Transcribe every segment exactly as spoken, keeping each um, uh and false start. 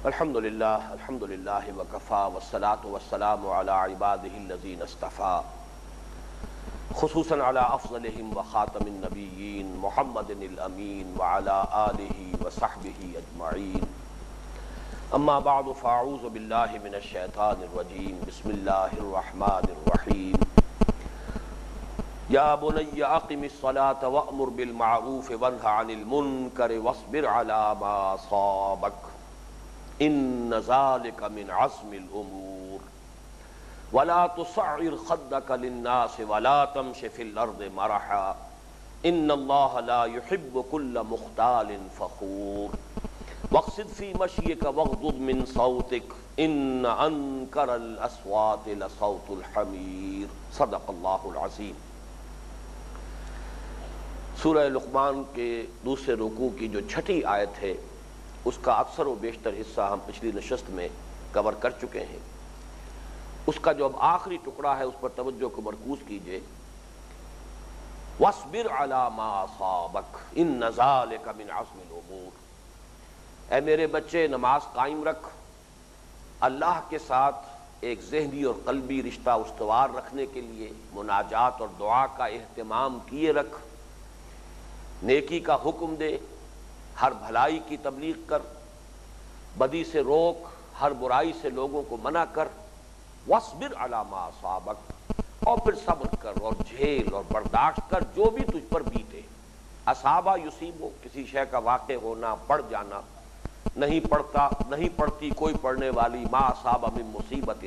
الحمدللہ الحمدللہ وکفا والصلاة والسلام علی عبادہ الذین اصطفیٰ خصوصاً علی افضلہم وخاتم النبیین محمد الامین وعلی آلہ وصحبہ اجمعین اما بعد فاعوذ باللہ من الشیطان الرجیم بسم اللہ الرحمن الرحیم یا بنی اقم الصلاة وأمر بالمعروف وانہ عن المنکر واصبر علی ما اصابک ان ذلك من عزم الامور ولا تصعر خدك للناس ولا تمش في الارض مرحا ان الله لا يحب كل مختال فخور واقصد في مشيك واغضض من صوتك ان انكر الاصوات لصوت الحمير صدق الله العظيم۔ سورہ لقمان کے دوسرے رکوع کی جو چھٹی آیت ہے اس کا اکثر و بیشتر حصہ ہم پچھلی نشست میں کور کر چکے ہیں۔ اس کا جو اب آخری ٹکڑا ہے اس پر توجہ کو مرکوز کیجئے۔ وَاصْبِرْ عَلَى مَا أَصَابَكَ إِنَّ ذَلِكَ مِنْ عَزْمِ الْأُمُورِ۔ اے میرے بچے نماز قائم رکھ، اللہ کے ساتھ ایک ذہنی اور قلبی رشتہ استوار رکھنے کے لیے مناجات اور دعا کا اہتمام کیے رکھ، نیکی کا حکم دے، ہر بھلائی کی تبلیغ کر، بدی سے روک، ہر برائی سے لوگوں کو منع کر، وَاصْبِرْ عَلَى مَا أَصَابَكَ، اور پھر صبر کر اور جھیل اور برداشت کر جو بھی تجھ پر بیتے۔ اصابہ یصیبو، کسی شے کا واقع ہونا، پڑ جانا، نہیں پڑتا نہیں پڑتی کوئی پڑھنے والی ما اصاب من مصیبت،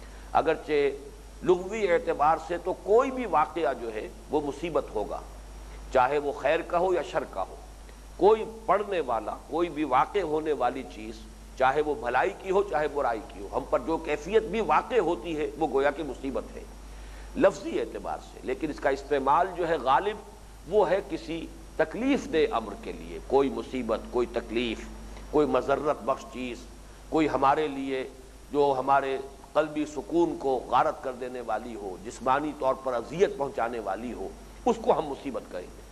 اگرچہ لغوی اعتبار سے تو کوئی بھی واقعہ جو ہے وہ مصیبت ہوگا، چاہے وہ خیر کا ہو یا شر کا ہو۔ کوئی پڑھنے والا، کوئی بھی واقع ہونے والی چیز، چاہے وہ بھلائی کی ہو چاہے برائی کی ہو، ہم پر جو کیفیت بھی واقع ہوتی ہے وہ گویا کہ مصیبت ہے لفظی اعتبار سے، لیکن اس کا استعمال جو ہے غالب وہ ہے کسی تکلیف دہ امر کے لیے۔ کوئی مصیبت، کوئی تکلیف، کوئی مضرت بخش چیز، کوئی ہمارے لیے جو ہمارے قلبی سکون کو غارت کر دینے والی ہو، جسمانی طور پر اذیت پہنچانے والی ہو، اس کو ہم مصیبت کہیں گے۔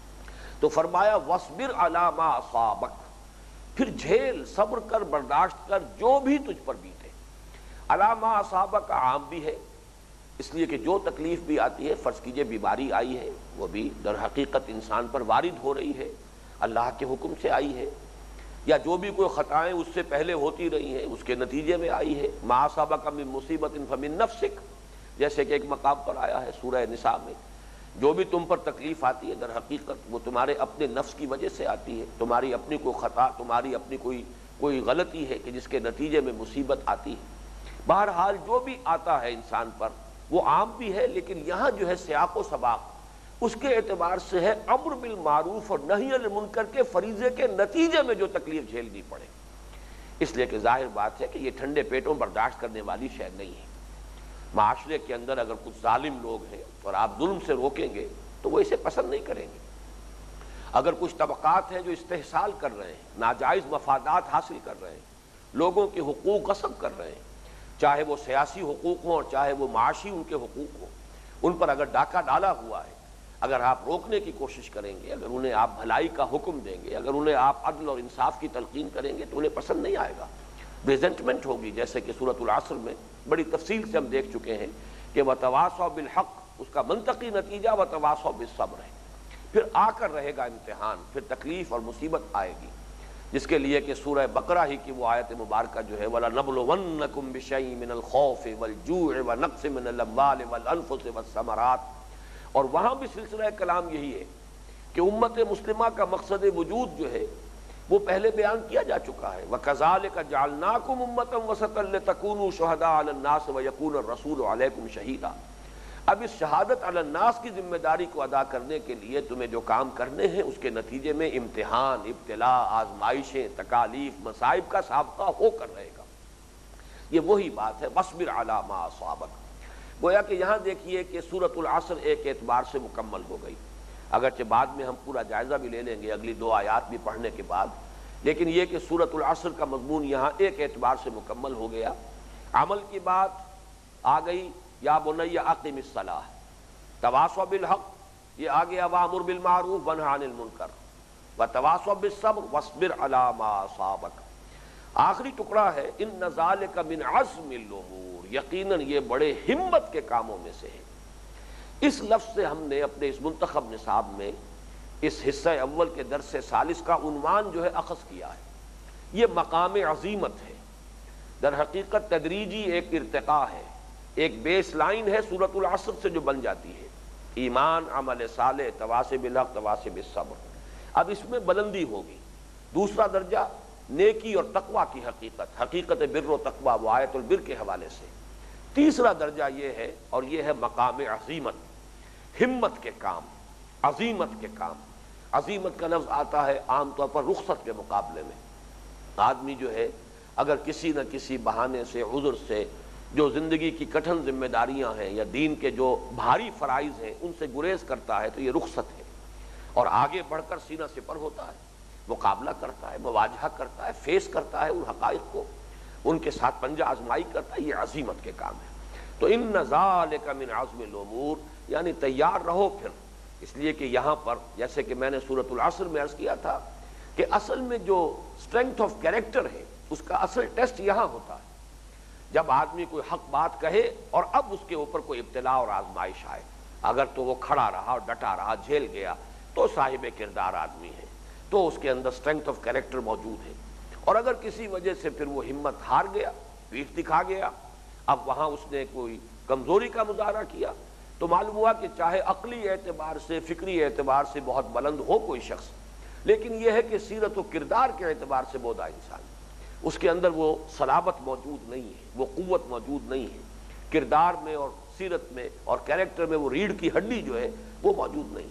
تو فرمایا وَاصْبِرْ عَلَى مَا أَصَابَكَ، پھر جھیل، صبر کر، برداشت کر جو بھی تجھ پر بیتے۔ عَلَى مَا أَصَابَكَ عام بھی ہے، اس لیے کہ جو تکلیف بھی آتی ہے، فرض کیجئے بیماری آئی ہے، وہ بھی در حقیقت انسان پر وارد ہو رہی ہے، اللہ کے حکم سے آئی ہے، یا جو بھی کوئی خطائیں اس سے پہلے ہوتی رہی ہیں اس کے نتیجے میں آئی ہے۔ مَا أَصَابَكَ مِن مُّصِيبَةٍ فَمِن نَفْسِكَ، جیسے کہ ایک مقام پر آیا ہے سورہ نساء میں، جو بھی تم پر تکلیف آتی ہے در حقیقت وہ تمہارے اپنے نفس کی وجہ سے آتی ہے، تمہاری اپنی کوئی خطا، تمہاری اپنی کوئی کوئی غلطی ہے کہ جس کے نتیجے میں مصیبت آتی ہے۔ بہرحال جو بھی آتا ہے انسان پر وہ عام بھی ہے، لیکن یہاں جو ہے سیاق و سباق اس کے اعتبار سے ہے امر بالمعروف اور نہی عن المنکر کے فریضے کے نتیجے میں جو تکلیف جھیلنی پڑے، اس لیے کہ ظاہر بات ہے کہ یہ ٹھنڈے پیٹوں برداشت کرنے والی شے نہیں ہے۔ معاشرے کے اندر اگر کچھ ظالم لوگ ہیں اور آپ ظلم سے روکیں گے تو وہ اسے پسند نہیں کریں گے۔ اگر کچھ طبقات ہیں جو استحصال کر رہے ہیں، ناجائز مفادات حاصل کر رہے ہیں، لوگوں کے حقوق غصب کر رہے ہیں، چاہے وہ سیاسی حقوق ہوں اور چاہے وہ معاشی ان کے حقوق ہوں، ان پر اگر ڈاکہ ڈالا ہوا ہے، اگر آپ روکنے کی کوشش کریں گے، اگر انہیں آپ بھلائی کا حکم دیں گے، اگر انہیں آپ عدل اور انصاف کی تلقین کریں گے تو انہیں پسند نہیں آئے گا، ریزنٹمنٹ ہوگی، جیسے کہ سورۃ العصر میں بڑی تفصیل سے ہم دیکھ چکے ہیں کہ وَتَوَاصَوْا بِالْحَقِّ اس کا منطقی نتیجہ وَتَوَاصَوْا بِالصَّبْرِ ہے۔ پھر آ کر رہے گا امتحان، پھر تکلیف اور مصیبت آئے گی، جس کے لیے کہ سورہ بقرہ ہی کی وہ آیت مبارکہ جو ہے وَلَنَبْلُوَنَّكُمْ بِشَيْءٍ مِّنَ الْخَوْفِ وَالْجُوعِ وَنَقْصٍ مِّنَ الْأَمْوَالِ وَالْأَنفُسِ وَالثَّمَرَاتِ، اور وہاں بھی سلسلہ کلام یہی ہے کہ امت مسلمہ کا مقصد وجود جو ہے وہ پہلے بیان کیا جا چکا ہے۔ وَكَذَلِكَ جَعَلْنَاكُمْ أُمَّةً وَسَطًا لِتَكُونُوا شُهَدَاءَ عَلَى النَّاسِ وَيَكُونَ الرَّسُولُ عَلَيْكُمْ شَهِيدًا، اب اس شہادت علی الناس کی ذمہ داری کو ادا کرنے کے لیے تمہیں جو کام کرنے ہیں اس کے نتیجے میں امتحان، ابتلاء، آزمائشیں، تکالیف، مصائب کا سابقہ ہو کر رہے گا۔ یہ وہی بات ہے وَاصْبِرْ عَلَى مَا أَصَابَكَ۔ گویا کہ یہاں دیکھیے کہ سورۃ العصر ایک اعتبار سے مکمل ہو گئی، اگرچہ بعد میں ہم پورا جائزہ بھی لے لیں گے اگلی دو آیات بھی پڑھنے کے بعد، لیکن یہ کہ سورۃ العصر کا مضمون یہاں ایک اعتبار سے مکمل ہو گیا۔ عمل کی بات آ گئی، یا بنی اقم الصلاۃ، تواصوا بالحق یہ آ گیا، وامر بالمعروف ونہی عن المنکر، وتواصوا بالصبر واصبر علی ما اصابک۔ آخری ٹکڑا ہے ان ذالک من عزم الامور، یقیناً یہ بڑے ہمت کے کاموں میں سے ہے۔ اس لفظ سے ہم نے اپنے اس منتخب نصاب میں اس حصہ اول کے درس ثالث کا عنوان جو ہے اخذ کیا ہے، یہ مقام عظیمت ہے۔ در حقیقت تدریجی ایک ارتقاء ہے، ایک بیس لائن ہے سورۃ العصر سے جو بن جاتی ہے، ایمان، عمل صالح، تواصی بالحق، تواصی بالصبر۔ اب اس میں بلندی ہوگی۔ دوسرا درجہ نیکی اور تقویٰ کی حقیقت، حقیقت بر و تقویٰ، وہ آیت البر کے حوالے سے۔ تیسرا درجہ یہ ہے، اور یہ ہے مقام عظیمت، ہمت کے کام، عظیمت کے کام۔ عظیمت کا لفظ آتا ہے عام طور پر رخصت کے مقابلے میں۔ آدمی جو ہے اگر کسی نہ کسی بہانے سے، عذر سے، جو زندگی کی کٹھن ذمہ داریاں ہیں یا دین کے جو بھاری فرائض ہیں ان سے گریز کرتا ہے تو یہ رخصت ہے، اور آگے بڑھ کر سینہ سپر ہوتا ہے، مقابلہ کرتا ہے، مواجہہ کرتا ہے، فیس کرتا ہے ان حقائق کو، ان کے ساتھ پنجہ آزمائی کرتا ہے۔ یہ عظیمت کے کام ہے۔ تو ان ذالک من عزم الامور، یعنی تیار رہو پھر، اس لیے کہ یہاں پر جیسے کہ میں نے سورۃ العصر میں عرض کیا تھا کہ اصل میں جو اسٹرینگتھ آف کیریکٹر ہے اس کا اصل ٹیسٹ یہاں ہوتا ہے جب آدمی کوئی حق بات کہے اور اب اس کے اوپر کوئی ابتلا اور آزمائش آئے، اگر تو وہ کھڑا رہا اور ڈٹا رہا، جھیل گیا، تو صاحب کردار آدمی ہے، تو اس کے اندر اسٹرینگتھ آف کیریکٹر موجود ہے۔ اور اگر کسی وجہ سے پھر وہ ہمت ہار گیا، پیٹھ دکھا گیا، اب وہاں اس نے کوئی کمزوری کا مظاہرہ کیا، تو معلوم ہوا کہ چاہے عقلی اعتبار سے، فکری اعتبار سے بہت بلند ہو کوئی شخص، لیکن یہ ہے کہ سیرت و کردار کے اعتبار سے بودا انسان، اس کے اندر وہ صلابت موجود نہیں ہے، وہ قوت موجود نہیں ہے، کردار میں اور سیرت میں اور کیریکٹر میں وہ ریڑھ کی ہڈی جو ہے وہ موجود نہیں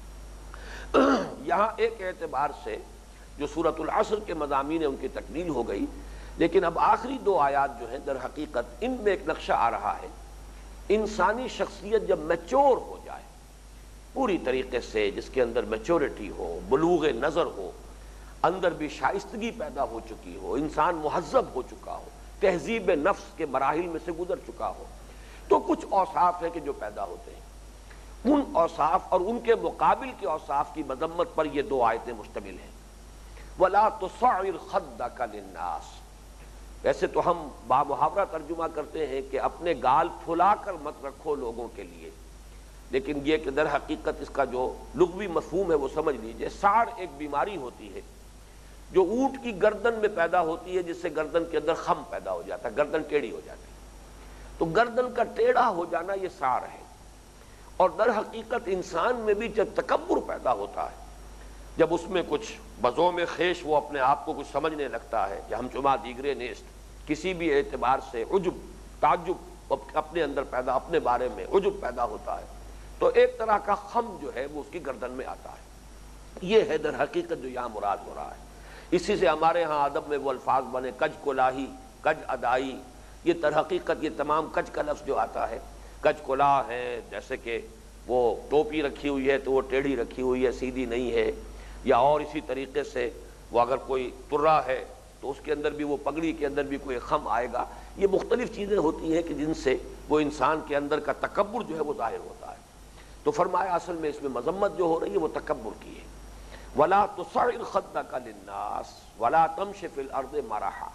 ہے۔ یہاں ایک اعتبار سے جو سورۃ العصر کے مضامین ہیں ان کی تکمیل ہو گئی، لیکن اب آخری دو آیات جو ہیں در حقیقت ان میں ایک نقشہ آ رہا ہے۔ انسانی شخصیت جب میچور ہو جائے پوری طریقے سے، جس کے اندر میچورٹی ہو، بلوغ نظر ہو، اندر بھی شائستگی پیدا ہو چکی ہو، انسان مہذب ہو چکا ہو، تہذیب نفس کے مراحل میں سے گزر چکا ہو، تو کچھ اوصاف ہیں کہ جو پیدا ہوتے ہیں۔ ان اوصاف اور ان کے مقابل کے اوصاف کی مذمت پر یہ دو آیتیں مشتمل ہیں۔ وَلَا تُصَعِّرْ خَدَّكَ لِلنَّاسِ، ویسے تو ہم بامحاورہ ترجمہ کرتے ہیں کہ اپنے گال پھلا کر مت رکھو لوگوں کے لیے، لیکن یہ کہ در حقیقت اس کا جو لغوی مفہوم ہے وہ سمجھ لیجئے۔ ساڑ ایک بیماری ہوتی ہے جو اونٹ کی گردن میں پیدا ہوتی ہے، جس سے گردن کے اندر خم پیدا ہو جاتا ہے، گردن ٹیڑھی ہو جاتی ہے۔ تو گردن کا ٹیڑھا ہو جانا یہ ساڑ ہے، اور در حقیقت انسان میں بھی جب تکبر پیدا ہوتا ہے، جب اس میں کچھ بزوم خیش وہ اپنے آپ کو کچھ سمجھنے لگتا ہے کہ ہم چما دیگرے نیست، کسی بھی اعتبار سے عجب، تعجب اپنے اندر پیدا، اپنے بارے میں عجب پیدا ہوتا ہے، تو ایک طرح کا خم جو ہے وہ اس کی گردن میں آتا ہے۔ یہ ہے در حقیقت جو یہاں مراد ہو رہا ہے۔ اسی سے ہمارے ہاں ادب میں وہ الفاظ بنے کج کلاہی، کج ادائی، یہ در حقیقت یہ تمام کج کا لفظ جو آتا ہے، کج کلاہ ہے، جیسے کہ وہ ٹوپی رکھی ہوئی ہے تو وہ ٹیڑھی رکھی ہوئی ہے، سیدھی نہیں ہے، یا اور اسی طریقے سے وہ اگر کوئی ترا ہے تو اس کے اندر بھی وہ پگڑی کے اندر بھی کوئی خم آئے گا۔ یہ مختلف چیزیں ہوتی ہیں کہ جن سے وہ انسان کے اندر کا تکبر جو ہے وہ ظاہر ہوتا ہے۔ تو فرمایا اصل میں اس میں مذمت جو ہو رہی ہے وہ تکبر کی ہے۔ وَلَا تُصَعِّرْ خَدَّكَ لِلنَّاسِ وَلَا تَمْشِ فِي الْأَرْضِ مَرَحًا،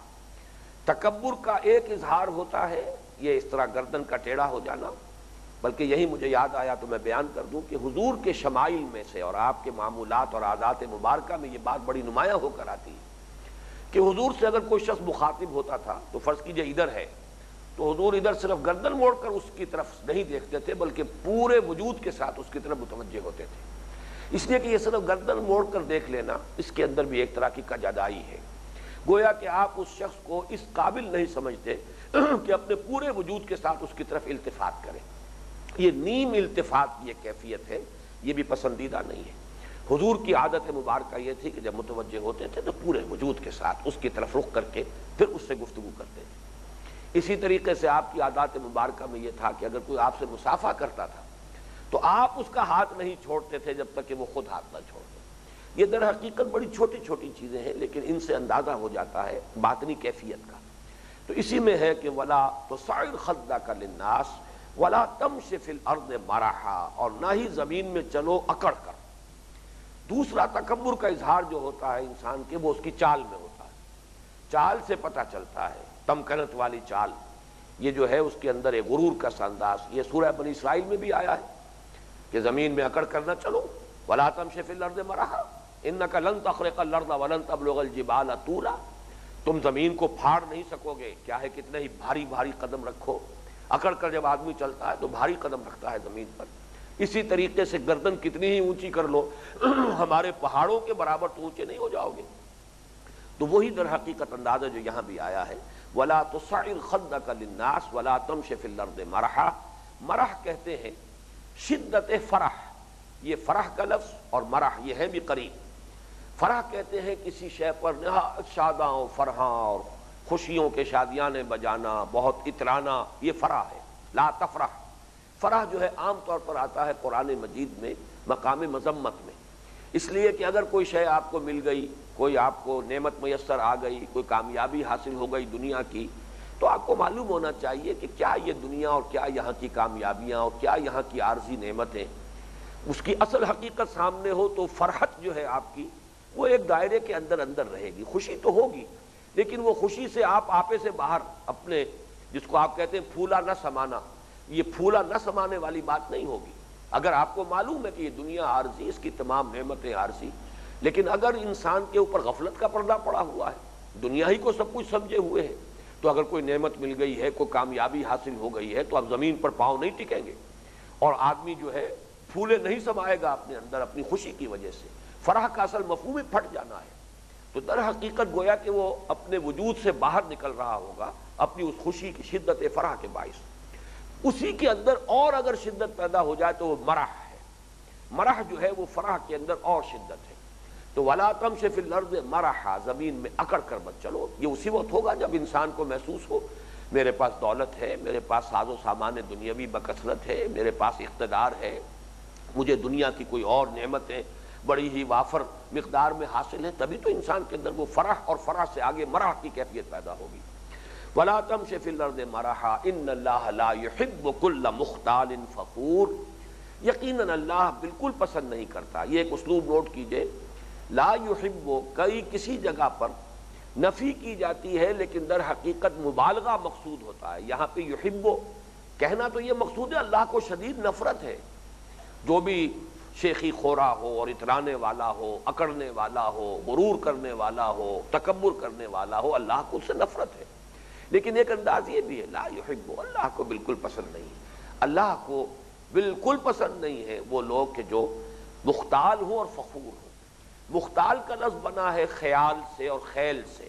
تکبر کا ایک اظہار ہوتا ہے یہ اس طرح گردن کا ٹیڑھا ہو جانا، بلکہ یہی مجھے یاد آیا تو میں بیان کر دوں کہ حضور کے شمائل میں سے اور آپ کے معمولات اور عادات مبارکہ میں یہ بات بڑی نمایاں ہو کر آتی ہے کہ حضور سے اگر کوئی شخص مخاطب ہوتا تھا تو فرض کیجئے ادھر ہے تو حضور ادھر صرف گردن موڑ کر اس کی طرف نہیں دیکھتے تھے بلکہ پورے وجود کے ساتھ اس کی طرف متوجہ ہوتے تھے، اس لیے کہ یہ صرف گردن موڑ کر دیکھ لینا اس کے اندر بھی ایک طرح کی کجادائی ہے، گویا کہ آپ اس شخص کو اس قابل نہیں سمجھتے کہ اپنے پورے وجود کے ساتھ اس کی طرف التفات کریں۔ یہ نیم التفات کی یہ کیفیت ہے، یہ بھی پسندیدہ نہیں ہے۔ حضور کی عادت مبارکہ یہ تھی کہ جب متوجہ ہوتے تھے تو پورے وجود کے ساتھ اس کی طرف رخ کر کے پھر اس سے گفتگو کرتے تھے۔ اسی طریقے سے آپ کی عادات مبارکہ میں یہ تھا کہ اگر کوئی آپ سے مصافحہ کرتا تھا تو آپ اس کا ہاتھ نہیں چھوڑتے تھے جب تک کہ وہ خود ہاتھ نہ چھوڑتے۔ یہ در حقیقت بڑی چھوٹی چھوٹی چیزیں ہیں لیکن ان سے اندازہ ہو جاتا ہے باطنی کیفیت کا۔ تو اسی میں ہے کہ وَلَا تُصَعِّرْ خَدَّكَ لِلنَّاسِ وَلَا تَمْشِ فِي الْأَرْضِ مَرَحًا، اور نہ ہی زمین میں چلو اکڑ کر۔ دوسرا تکبر کا اظہار جو ہوتا ہے انسان کے وہ اس کی چال میں ہوتا ہے۔ چال سے پتہ چلتا ہے، تمکنت والی چال، یہ جو ہے اس کے اندر ایک غرور کا انداز، یہ سورہ بنی اسرائیل میں بھی آیا ہے کہ زمین میں اکڑ کر نہ چلو، وَلَا تَمْشِ فِي الْأَرْضِ مَرَحًا إِنَّكَ لَن تَخْرِقَ الْأَرْضَ وَلَن تَبْلُغَ الْجِبَالَ طُولًا، تم زمین کو پھاڑ نہیں سکو گے، کیا ہے کتنے ہی بھاری بھاری قدم رکھو، اکڑ کر جب آدمی چلتا ہے تو بھاری قدم رکھتا ہے زمین پر، اسی طریقے سے گردن کتنی ہی اونچی کر لو ہمارے پہاڑوں کے برابر تو اونچے نہیں ہو جاؤ گے۔ تو وہی در حقیقت انداز ہے جو یہاں بھی آیا ہے، وَلَا تُصَعِّرْ خَدَّكَ لِلنَّاسِ وَلَا تَمْشِ فِي الْأَرْضِ مَرَحًا، مرح کہتے ہیں شدت فرح، یہ فرح کا لفظ اور مرح یہ ہے بھی قریب۔ فرح کہتے ہیں کسی شے پر نہایت شاداں و فرحاں اور خوشیوں کے شادیانے بجانا، بہت اترانا، یہ فرح ہے۔ لا تفرح، فرح جو ہے عام طور پر آتا ہے قرآن مجید میں مقام مذمت میں، اس لیے کہ اگر کوئی شے آپ کو مل گئی، کوئی آپ کو نعمت میسر آ گئی، کوئی کامیابی حاصل ہو گئی دنیا کی، تو آپ کو معلوم ہونا چاہیے کہ کیا یہ دنیا اور کیا یہاں کی کامیابیاں اور کیا یہاں کی عارضی نعمتیں، اس کی اصل حقیقت سامنے ہو تو فرحت جو ہے آپ کی وہ ایک دائرے کے اندر اندر رہے گی، خوشی تو ہوگی لیکن وہ خوشی سے آپ آپے سے باہر اپنے، جس کو آپ کہتے ہیں پھولا نہ سمانا، یہ پھولا نہ سمانے والی بات نہیں ہوگی۔ اگر آپ کو معلوم ہے کہ یہ دنیا عارضی، اس کی تمام نعمتیں عارضی، لیکن اگر انسان کے اوپر غفلت کا پردہ پڑا ہوا ہے، دنیا ہی کو سب کچھ سمجھے ہوئے ہے، تو اگر کوئی نعمت مل گئی ہے، کوئی کامیابی حاصل ہو گئی ہے تو اب زمین پر پاؤں نہیں ٹکیں گے اور آدمی جو ہے پھولے نہیں سمائے گا اپنے اندر اپنی خوشی کی وجہ سے، فرح کا اصل مفہوم ہی پھٹ جانا ہے۔ تو در حقیقت گویا کہ وہ اپنے وجود سے باہر نکل رہا ہوگا اپنی اس خوشی کی شدت فرح کے باعث، اسی کے اندر اور اگر شدت پیدا ہو جائے تو وہ مرح ہے، مرح جو ہے وہ فرح کے اندر اور شدت ہے۔ تو وَلَا تَمْشِ فِي الْأَرْضِ مَرَحًا، زمین میں اکڑ کر مت چلو، یہ اسی وقت ہوگا جب انسان کو محسوس ہو میرے پاس دولت ہے، میرے پاس ساز و سامان دنیاوی بکثرت ہے، میرے پاس اقتدار ہے، مجھے دنیا کی کوئی اور نعمتیں بڑی ہی وافر مقدار میں حاصل ہے، تبھی تو انسان کے اندر وہ فرح اور فرح سے آگے مرح کی کیفیت پیدا ہوگی۔ وَلَا تَمْشِ فِي الْأَرْضِ مَرَحًا إِنَّ اللَّهَ لَا يُحِبُّ كُلَّ مُخْتَالٍ فَخُورٍ، یقیناً اللہ بالکل پسند نہیں کرتا، یہ ایک اسلوب نوٹ کیجئے، لا یحب کئی کسی جگہ پر نفی کی جاتی ہے لیکن در حقیقت مبالغہ مقصود ہوتا ہے، یہاں پہ یحب کہنا تو یہ مقصود ہے اللہ کو شدید نفرت ہے، جو بھی شیخی خورا ہو اور اترانے والا ہو، اکڑنے والا ہو، غرور کرنے والا ہو، تکبر کرنے والا ہو، اللہ کو اس سے نفرت ہے۔ لیکن ایک انداز یہ بھی ہے لا یحب، اللہ کو بالکل پسند نہیں، اللہ کو بالکل پسند نہیں ہے وہ لوگ کہ جو مختال ہوں اور فخور ہوں۔ مختال کا لفظ بنا ہے خیال سے اور خیل سے،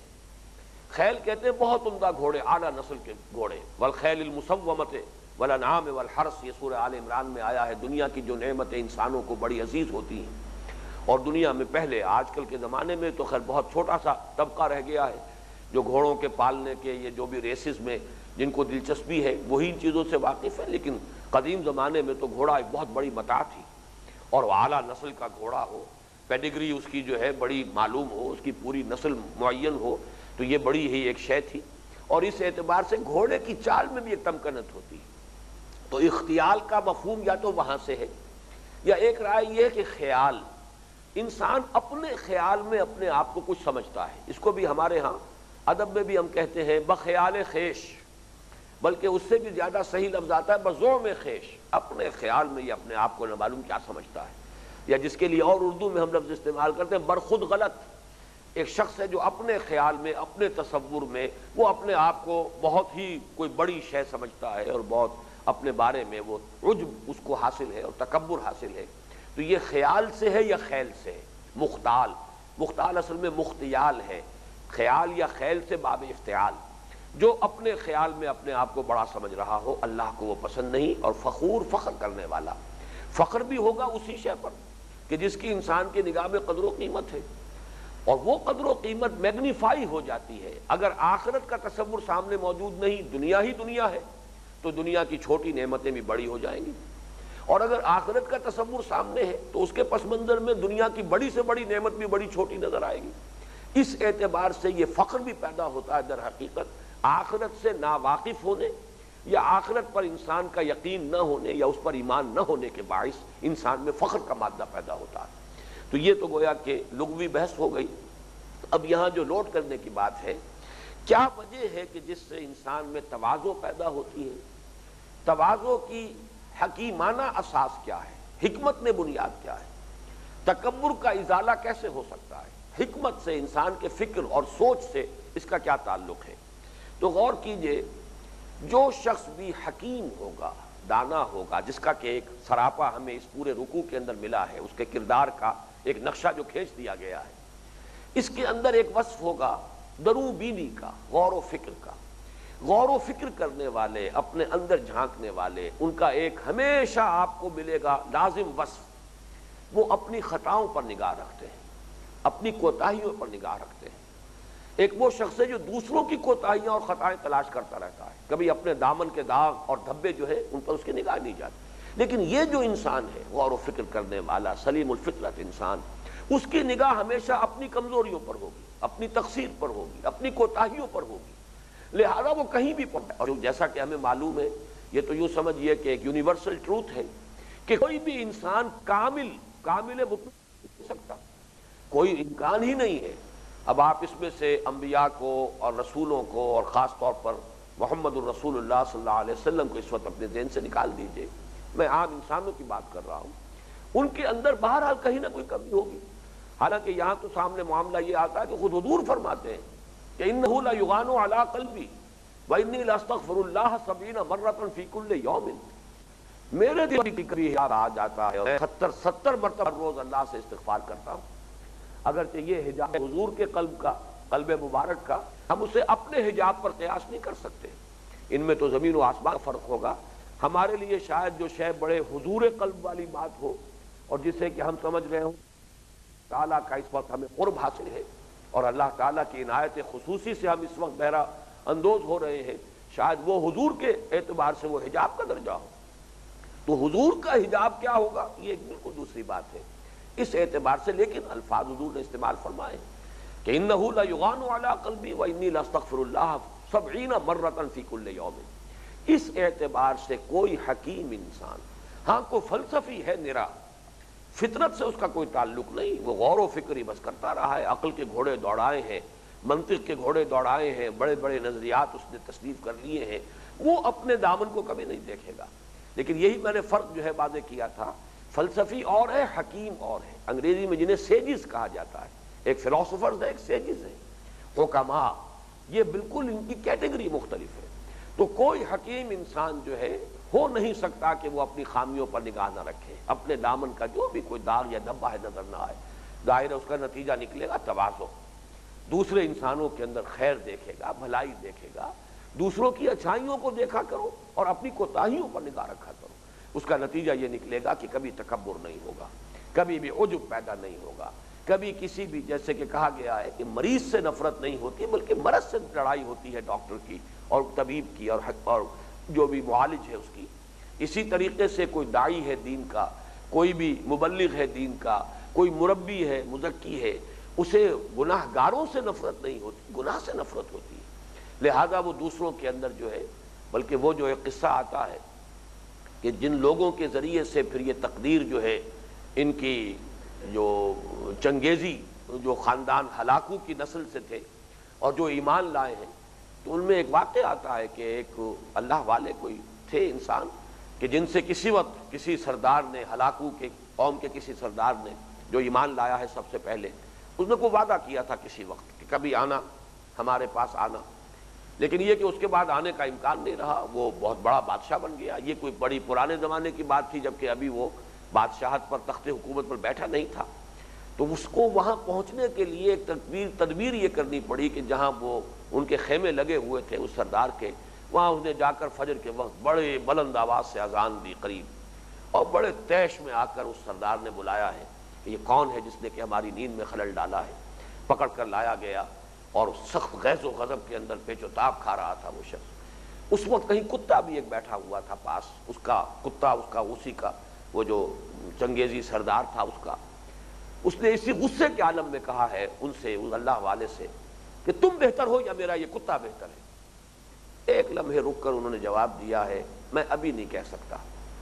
خیل کہتے ہیں بہت عمدہ گھوڑے، اعلیٰ نسل کے گھوڑے، والخیل المسومۃ والانعام والحرث، یہ سورہ آل عمران میں آیا ہے۔ دنیا کی جو نعمتیں انسانوں کو بڑی عزیز ہوتی ہیں، اور دنیا میں پہلے آج کل کے زمانے میں تو خیر بہت چھوٹا سا طبقہ رہ گیا ہے جو گھوڑوں کے پالنے کے، یہ جو بھی ریسز میں جن کو دلچسپی ہے وہی ان چیزوں سے واقف ہے، لیکن قدیم زمانے میں تو گھوڑا ایک بہت بڑی متاع تھی، اور اعلیٰ نسل کا گھوڑا ہو، پیڈیگری اس کی جو ہے بڑی معلوم ہو، اس کی پوری نسل معین ہو، تو یہ بڑی ہی ایک شے تھی، اور اس اعتبار سے گھوڑے کی چال میں بھی ایک تمکنت ہوتی ہے۔ تو اختیال کا مفہوم یا تو وہاں سے ہے، یا ایک رائے یہ ہے کہ خیال، انسان اپنے خیال میں اپنے آپ کو کچھ سمجھتا ہے، اس کو بھی ہمارے ہاں ادب میں بھی ہم کہتے ہیں بخیال خیش، بلکہ اس سے بھی زیادہ صحیح لفظ آتا ہے بزعم خیش، اپنے خیال میں یہ اپنے آپ کو نہ معلوم کیا سمجھتا ہے، یا جس کے لیے اور اردو میں ہم لفظ استعمال کرتے ہیں برخود غلط، ایک شخص ہے جو اپنے خیال میں اپنے تصور میں وہ اپنے آپ کو بہت ہی کوئی بڑی شے سمجھتا ہے اور بہت اپنے بارے میں وہ عجب اس کو حاصل ہے اور تکبر حاصل ہے۔ تو یہ خیال سے ہے یا خیل سے ہے؟ مختال، مختال اصل میں مختیال ہے، خیال یا خیل سے باب افتعال، جو اپنے خیال میں اپنے آپ کو بڑا سمجھ رہا ہو، اللہ کو وہ پسند نہیں۔ اور فخور، فخر کرنے والا، فخر بھی ہوگا اسی شے پر کہ جس کی انسان کی نگاہ میں قدر و قیمت ہے، اور وہ قدر و قیمت میگنیفائی ہو جاتی ہے اگر آخرت کا تصور سامنے موجود نہیں، دنیا ہی دنیا ہے تو دنیا کی چھوٹی نعمتیں بھی بڑی ہو جائیں گی، اور اگر آخرت کا تصور سامنے ہے تو اس کے پس منظر میں دنیا کی بڑی سے بڑی نعمت بھی بڑی چھوٹی نظر آئے گی۔ اس اعتبار سے یہ فخر بھی پیدا ہوتا ہے در حقیقت آخرت سے ناواقف ہونے یا آخرت پر انسان کا یقین نہ ہونے یا اس پر ایمان نہ ہونے کے باعث انسان میں فخر کا مادہ پیدا ہوتا ہے۔ تو یہ تو گویا کہ لغوی بحث ہو گئی۔ اب یہاں جو نوٹ کرنے کی بات ہے کیا وجہ ہے کہ جس سے انسان میں تواضع پیدا ہوتی ہے؟ تواضع کی حکیمانہ اساس کیا ہے؟ حکمت نے بنیاد کیا ہے؟ تکبر کا ازالہ کیسے ہو سکتا ہے؟ حکمت سے، انسان کے فکر اور سوچ سے اس کا کیا تعلق ہے؟ تو غور کیجئے، جو شخص بھی حکیم ہوگا، دانا ہوگا، جس کا کہ ایک سراپا ہمیں اس پورے رکوع کے اندر ملا ہے، اس کے کردار کا ایک نقشہ جو کھینچ دیا گیا ہے، اس کے اندر ایک وصف ہوگا درو بینی کا، غور و فکر کا۔ غور و فکر کرنے والے، اپنے اندر جھانکنے والے، ان کا ایک ہمیشہ آپ کو ملے گا لازم وصف، وہ اپنی خطاؤں پر نگاہ رکھتے ہیں، اپنی کوتاہیوں پر نگاہ رکھتے ہیں۔ ایک وہ شخص ہے جو دوسروں کی کوتاہیاں اور خطائیں تلاش کرتا رہتا ہے، کبھی اپنے دامن کے داغ اور دھبے جو ہے ان پر اس کی نگاہ نہیں جاتی۔ لیکن یہ جو انسان ہے غور و فکر کرنے والا، سلیم الفطرت انسان، اس کی نگاہ ہمیشہ اپنی کمزوریوں پر ہوگی، اپنی تقصیر پر ہوگی، اپنی کوتاہیوں پر ہوگی، لہذا وہ کہیں بھی پڑھتا ہے۔ اور جیسا کہ ہمیں معلوم ہے، یہ تو یوں سمجھیے کہ ایک یونیورسل ٹروتھ ہے کہ کوئی بھی انسان کامل کامل مطلق نہیں ہو سکتا، کوئی امکان ہی نہیں ہے۔ اب آپ اس میں سے انبیاء کو اور رسولوں کو اور خاص طور پر محمد الرسول اللہ صلی اللہ علیہ وسلم کو اس وقت اپنے ذہن سے نکال دیجئے، میں عام انسانوں کی بات کر رہا ہوں، ان کے اندر بہرحال کہیں نہ کوئی کمی ہوگی۔ حالانکہ یہاں تو سامنے معاملہ یہ آتا ہے کہ خود حضور فرماتے ہیں کہ انہ لیغان علی قلبی وانی لاستغفر اللہ سبعین مرۃ فی کل یوم، میرے دل کی کبھی یاد آ جاتا ہے اور ستر ستر مرتبہ روز اللہ سے استغفار کرتا ہوں۔ اگرچہ یہ حجاب حضور کے قلب کا، قلب مبارک کا، ہم اسے اپنے حجاب پر قیاس نہیں کر سکتے، ان میں تو زمین و آسمان کا فرق ہوگا۔ ہمارے لیے شاید جو شے بڑے حضور قلب والی بات ہو اور جسے کہ ہم سمجھ رہے ہوں تعالیٰ کا اس وقت ہمیں قرب حاصل ہے اور اللہ تعالیٰ کی عنایت خصوصی سے ہم اس وقت بہرہ اندوز ہو رہے ہیں، شاید وہ حضور کے اعتبار سے وہ حجاب کا درجہ ہو، تو حضور کا حجاب کیا ہوگا یہ ایک بالکل دوسری بات ہے اس اعتبار سے۔ لیکن الفاظ حضور نے استعمال فرمائے کہ انہ لیغان علی قلبی وانی لاستغفر اللہ سبعین مرۃ فی کل یوم، اس اعتبار سے کوئی حکیم انسان، ہاں کوئی فلسفی ہے نرا، فطرت سے اس کا کوئی تعلق نہیں، وہ غور و فکر ہی بس کرتا رہا ہے، عقل کے گھوڑے دوڑائے ہیں، منطق کے گھوڑے دوڑائے ہیں، بڑے بڑے نظریات اس نے تصنیف کر لیے ہیں، وہ اپنے دامن کو کبھی نہیں دیکھے گا۔ لیکن یہی میں نے فرق جو ہے واضح کیا تھا، فلسفی اور ہے، حکیم اور ہے، انگریزی میں جنہیں سیجز کہا جاتا ہے، ایک فلاسفرز ہے، ایک سیجز ہے، حکماء، یہ بالکل ان کی کیٹیگری مختلف ہے۔ تو کوئی حکیم انسان جو ہے ہو نہیں سکتا کہ وہ اپنی خامیوں پر نگاہ نہ رکھے، اپنے دامن کا جو بھی کوئی داغ یا دھبا ہے نظر نہ آئے، ظاہر ہے اس کا نتیجہ نکلے گا تواضع، دوسرے انسانوں کے اندر خیر دیکھے گا، بھلائی دیکھے گا، دوسروں کی اچھائیوں کو دیکھا کرو اور اپنی کوتاہیوں پر نگاہ رکھا کرو، اس کا نتیجہ یہ نکلے گا کہ کبھی تکبر نہیں ہوگا، کبھی بھی عجب پیدا نہیں ہوگا، کبھی کسی بھی، جیسے کہ کہا گیا ہے کہ مریض سے نفرت نہیں ہوتی بلکہ مرض سے لڑائی ہوتی ہے ڈاکٹر کی اور طبیب کی اور اور جو بھی معالج ہے اس کی۔ اسی طریقے سے کوئی داعی ہے دین کا، کوئی بھی مبلغ ہے دین کا، کوئی مربی ہے، مزکی ہے، اسے گناہ گاروں سے نفرت نہیں ہوتی، گناہ سے نفرت ہوتی ہے، لہذا وہ دوسروں کے اندر جو ہے، بلکہ وہ جو ایک قصہ آتا ہے کہ جن لوگوں کے ذریعے سے پھر یہ تقدیر جو ہے ان کی جو چنگیزی، جو خاندان ہلاکو کی نسل سے تھے اور جو ایمان لائے ہیں، تو ان میں ایک واقعہ آتا ہے کہ ایک اللہ والے کوئی تھے انسان کہ جن سے کسی وقت کسی سردار نے، ہلاکو کے قوم کے کسی سردار نے جو ایمان لایا ہے سب سے پہلے، اس نے کوئی وعدہ کیا تھا کسی وقت کہ کبھی آنا، ہمارے پاس آنا، لیکن یہ کہ اس کے بعد آنے کا امکان نہیں رہا، وہ بہت بڑا بادشاہ بن گیا۔ یہ کوئی بڑی پرانے زمانے کی بات تھی جبکہ ابھی وہ بادشاہت پر، تخت حکومت پر بیٹھا نہیں تھا، تو اس کو وہاں پہنچنے کے لیے ایک تدبیر تدبیر یہ کرنی پڑی کہ جہاں وہ ان کے خیمے لگے ہوئے تھے اس سردار کے، وہاں اس نے جا کر فجر کے وقت بڑے بلند آواز سے اذان دی قریب، اور بڑے تیش میں آ کر اس سردار نے بلایا ہے کہ یہ کون ہے جس نے کہ ہماری نیند میں خلل ڈالا ہے۔ پکڑ کر لایا گیا اور سخت غیظ و غضب کے اندر پیچ و تاب کھا رہا تھا وہ شخص۔ اس وقت کہیں کتا بھی ایک بیٹھا ہوا تھا پاس، اس کا کتا، اس کا اسی کا وہ جو چنگیزی سردار تھا اس کا، اس نے اسی غصے کے عالم میں کہا ہے ان سے، اس اللہ والے سے، کہ تم بہتر ہو یا میرا یہ کتا بہتر ہے۔ ایک لمحے رک کر انہوں نے جواب دیا ہے میں ابھی نہیں کہہ سکتا۔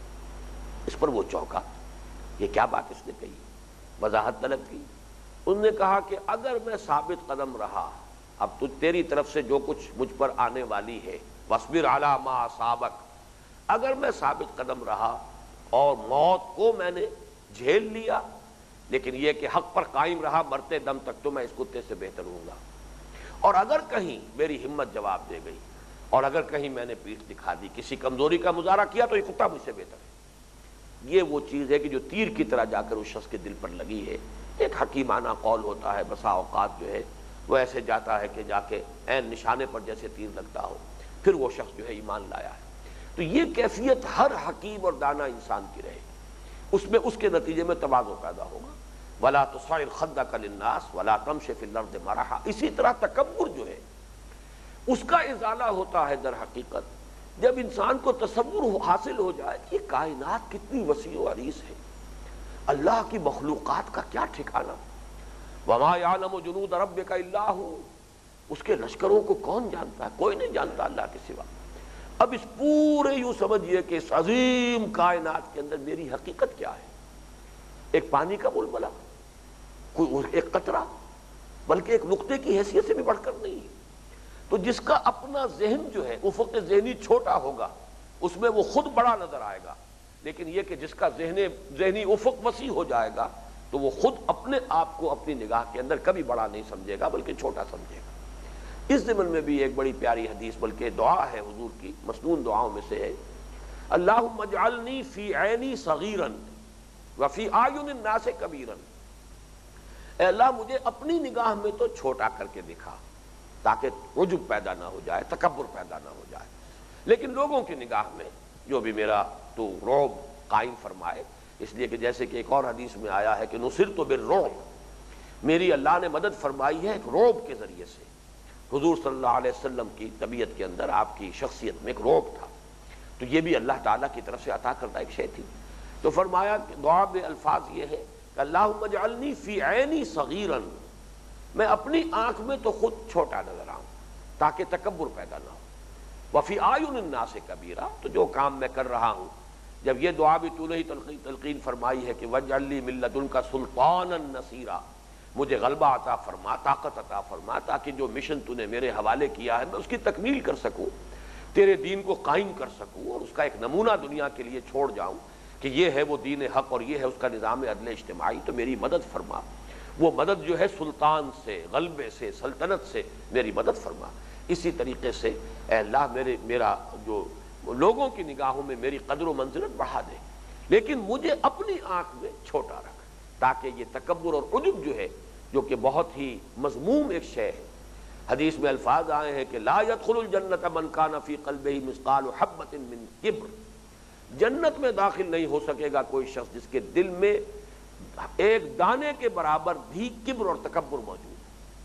اس پر وہ چونکا، یہ کیا بات اس نے کہی، وضاحت طلب کی۔ انہوں نے کہا کہ اگر میں ثابت قدم رہا، اب تو تیری طرف سے جو کچھ مجھ پر آنے والی ہے، وَاصْبِرْ عَلَىٰ مَا أَصَابَكَ، اگر میں ثابت قدم رہا اور موت کو میں نے جھیل لیا، لیکن یہ کہ حق پر قائم رہا مرتے دم تک، تو میں اس کتے سے بہتر ہوں گا۔ اور اگر کہیں میری ہمت جواب دے گئی اور اگر کہیں میں نے پیٹھ دکھا دی، کسی کمزوری کا مظاہرہ کیا، تو یہ کتا مجھ سے بہتر ہے۔ یہ وہ چیز ہے کہ جو تیر کی طرح جا کر اس شخص کے دل پر لگی ہے۔ ایک حکیمانہ قول ہوتا ہے، بسا اوقات جو ہے وہ ایسے جاتا ہے کہ جا کے عین نشانے پر جیسے تیر لگتا ہو، پھر وہ شخص جو ہے ایمان لایا ہے۔ تو یہ کیفیت ہر حکیم اور دانا انسان کی رہے، اس میں اس کے نتیجے میں تواضع پیدا ہوگا۔ وَلَا تُصَعِّرْ خَدَّكَ لِلنَّاسِ وَلَا تَمْشِ فِي الْأَرْضِ مَرَحًا۔ اسی طرح تکبر جو ہے اس کا ازالہ ہوتا ہے در حقیقت جب انسان کو تصور حاصل ہو جائے کہ یہ کائنات کتنی وسیع و عریض ہے، اللہ کی مخلوقات کا کیا ٹھکانہ، وَمَا يَعْلَمُ جُنُودَ رَبِّكَ إِلَّا هُوَ، اس کے لشکروں کو کون جانتا ہے؟ کوئی نہیں جانتا اللہ کے سوا۔ اب اس پورے یوں سمجھئے کہ اس عظیم کائنات کے اندر میری حقیقت کیا ہے؟ ایک پانی کا بلبلہ، کوئی ایک قطرہ، بلکہ ایک نقطے کی حیثیت سے بھی بڑھ کر نہیں۔ تو جس کا اپنا ذہن جو ہے افق ذہنی چھوٹا ہوگا اس میں وہ خود بڑا نظر آئے گا، لیکن یہ کہ جس کا ذہن ذہنی افق وسیع ہو جائے گا تو وہ خود اپنے آپ کو اپنی نگاہ کے اندر کبھی بڑا نہیں سمجھے گا بلکہ چھوٹا سمجھے گا۔ اس ضمن میں بھی ایک بڑی پیاری حدیث بلکہ دعا ہے حضور کی مسنون دعاؤں میں سے ہے، اللہم اجعلنی فی عینی صغیرا وفی اعین الناس کبیرا، اے اللہ مجھے اپنی نگاہ میں تو چھوٹا کر کے دکھا تاکہ عجب پیدا نہ ہو جائے، تکبر پیدا نہ ہو جائے، لیکن لوگوں کی نگاہ میں جو بھی میرا تو رعب قائم فرمائے، اس لیے کہ جیسے کہ ایک اور حدیث میں آیا ہے کہ نصرت بالرعب، میری اللہ نے مدد فرمائی ہے ایک رعب کے ذریعے سے۔ حضور صلی اللہ علیہ وسلم کی طبیعت کے اندر، آپ کی شخصیت میں ایک رعب تھا، تو یہ بھی اللہ تعالیٰ کی طرف سے عطا کردہ ایک شے تھی۔ تو فرمایا کہ دعا میں الفاظ یہ ہے کہ اللہم اجعلنی فی عینی صغیرا، میں اپنی آنکھ میں تو خود چھوٹا نظر آؤں تاکہ تکبر پیدا نہ ہو، وفی اعین الناس کبیرا، تو جو کام میں کر رہا ہوں، جب یہ دعا بھی تو نے ہی تلقین فرمائی ہے کہ وجعل لی من لدنک سلطانا نصیرا، مجھے غلبہ عطا فرما، طاقت عطا فرما، تاکہ جو مشن تو نے میرے حوالے کیا ہے میں اس کی تکمیل کر سکوں، تیرے دین کو قائم کر سکوں اور اس کا ایک نمونہ دنیا کے لیے چھوڑ جاؤں کہ یہ ہے وہ دین حق اور یہ ہے اس کا نظام عدل اجتماعی، تو میری مدد فرما۔ وہ مدد جو ہے سلطان سے، غلبے سے، سلطنت سے میری مدد فرما۔ اسی طریقے سے اے اللہ میرے میرا جو لوگوں کی نگاہوں میں میری قدر و منزلت بڑھا دے، لیکن مجھے اپنی آنکھ میں چھوٹا رکھ، تاکہ یہ تکبر اور عجب جو ہے جو کہ بہت ہی مذموم ایک شے ہے۔ حدیث میں الفاظ آئے ہیں کہ لا يدخل الجنت من کان فی قلبہ مثقال حبۃ من کبر، جنت میں داخل نہیں ہو سکے گا کوئی شخص جس کے دل میں ایک دانے کے برابر بھی کبر اور تکبر موجود ہے۔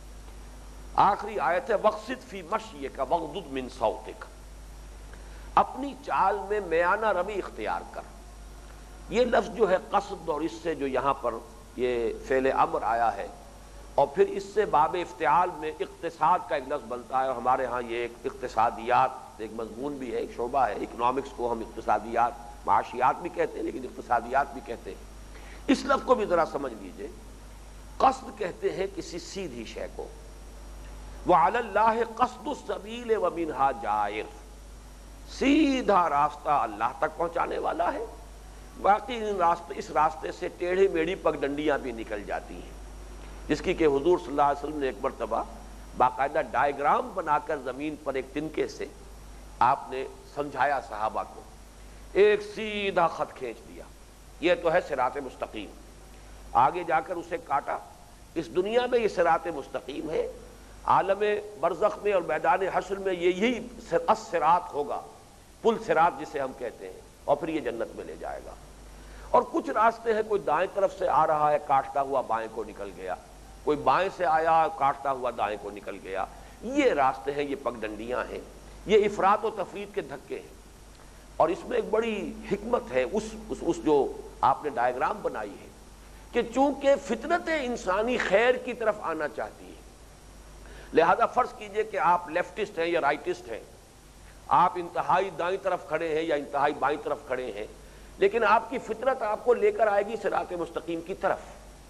آخری آیت ہے وَاقْصِدْ فِي مَشْيِكَ وَاغْضُضْ مِنْ صَوْتِكَ، اپنی چال میں میانہ روی اختیار کر۔ یہ لفظ جو ہے قصد، اور اس سے جو یہاں پر یہ فعل امر آیا ہے، اور پھر اس سے باب افتعال میں اقتصاد کا ایک لفظ بنتا ہے، اور ہمارے ہاں یہ ایک اقتصادیات ایک مضمون بھی ہے، ایک شعبہ ہے، اکنامکس کو ہم اقتصادیات معاشیات بھی کہتے ہیں لیکن اقتصادیات بھی کہتے ہیں۔ اس لفظ کو بھی ذرا سمجھ لیجئے، قصد کہتے ہیں کسی سیدھی شے کو، وَعَلَى اللَّهِ قَصْدُ السَّبِيلِ وَمِنْهَا جَائِرٌ، سیدھا راستہ اللہ تک پہنچانے والا ہے، باقی ان راستے اس راستے سے ٹیڑھی میڑھی پگڈنڈیاں بھی نکل جاتی ہیں، جس کی کہ حضور صلی اللہ علیہ وسلم نے ایک مرتبہ باقاعدہ ڈائیگرام بنا کر زمین پر ایک تنکے سے آپ نے سمجھایا صحابہ کو، ایک سیدھا خط کھینچ دیا، یہ تو ہے صراط مستقیم، آگے جا کر اسے کاٹا، اس دنیا میں یہ صراط مستقیم ہے، عالم برزخ میں اور میدان حشر میں یہ یہی الصراط ہوگا، پل صراط جسے ہم کہتے ہیں، اور پھر یہ جنت میں لے جائے گا۔ اور کچھ راستے ہیں، کوئی دائیں طرف سے آ رہا ہے کاٹتا ہوا بائیں کو نکل گیا، کوئی بائیں سے آیا کاٹتا ہوا دائیں کو نکل گیا، یہ راستے ہیں، یہ پگڈنڈیاں ہیں، یہ افراط و تفرید کے دھکے ہیں۔ اور اس میں ایک بڑی حکمت ہے اس, اس, اس جو آپ نے ڈائیگرام بنائی ہے کہ چونکہ فطرت انسانی خیر کی طرف آنا چاہتی ہے، لہذا فرض کیجئے کہ آپ لیفٹسٹ ہیں یا رائٹسٹ ہیں، آپ انتہائی دائیں طرف کھڑے ہیں یا انتہائی بائیں طرف کھڑے ہیں، لیکن آپ کی فطرت آپ کو لے کر آئے گی صراط مستقیم کی طرف،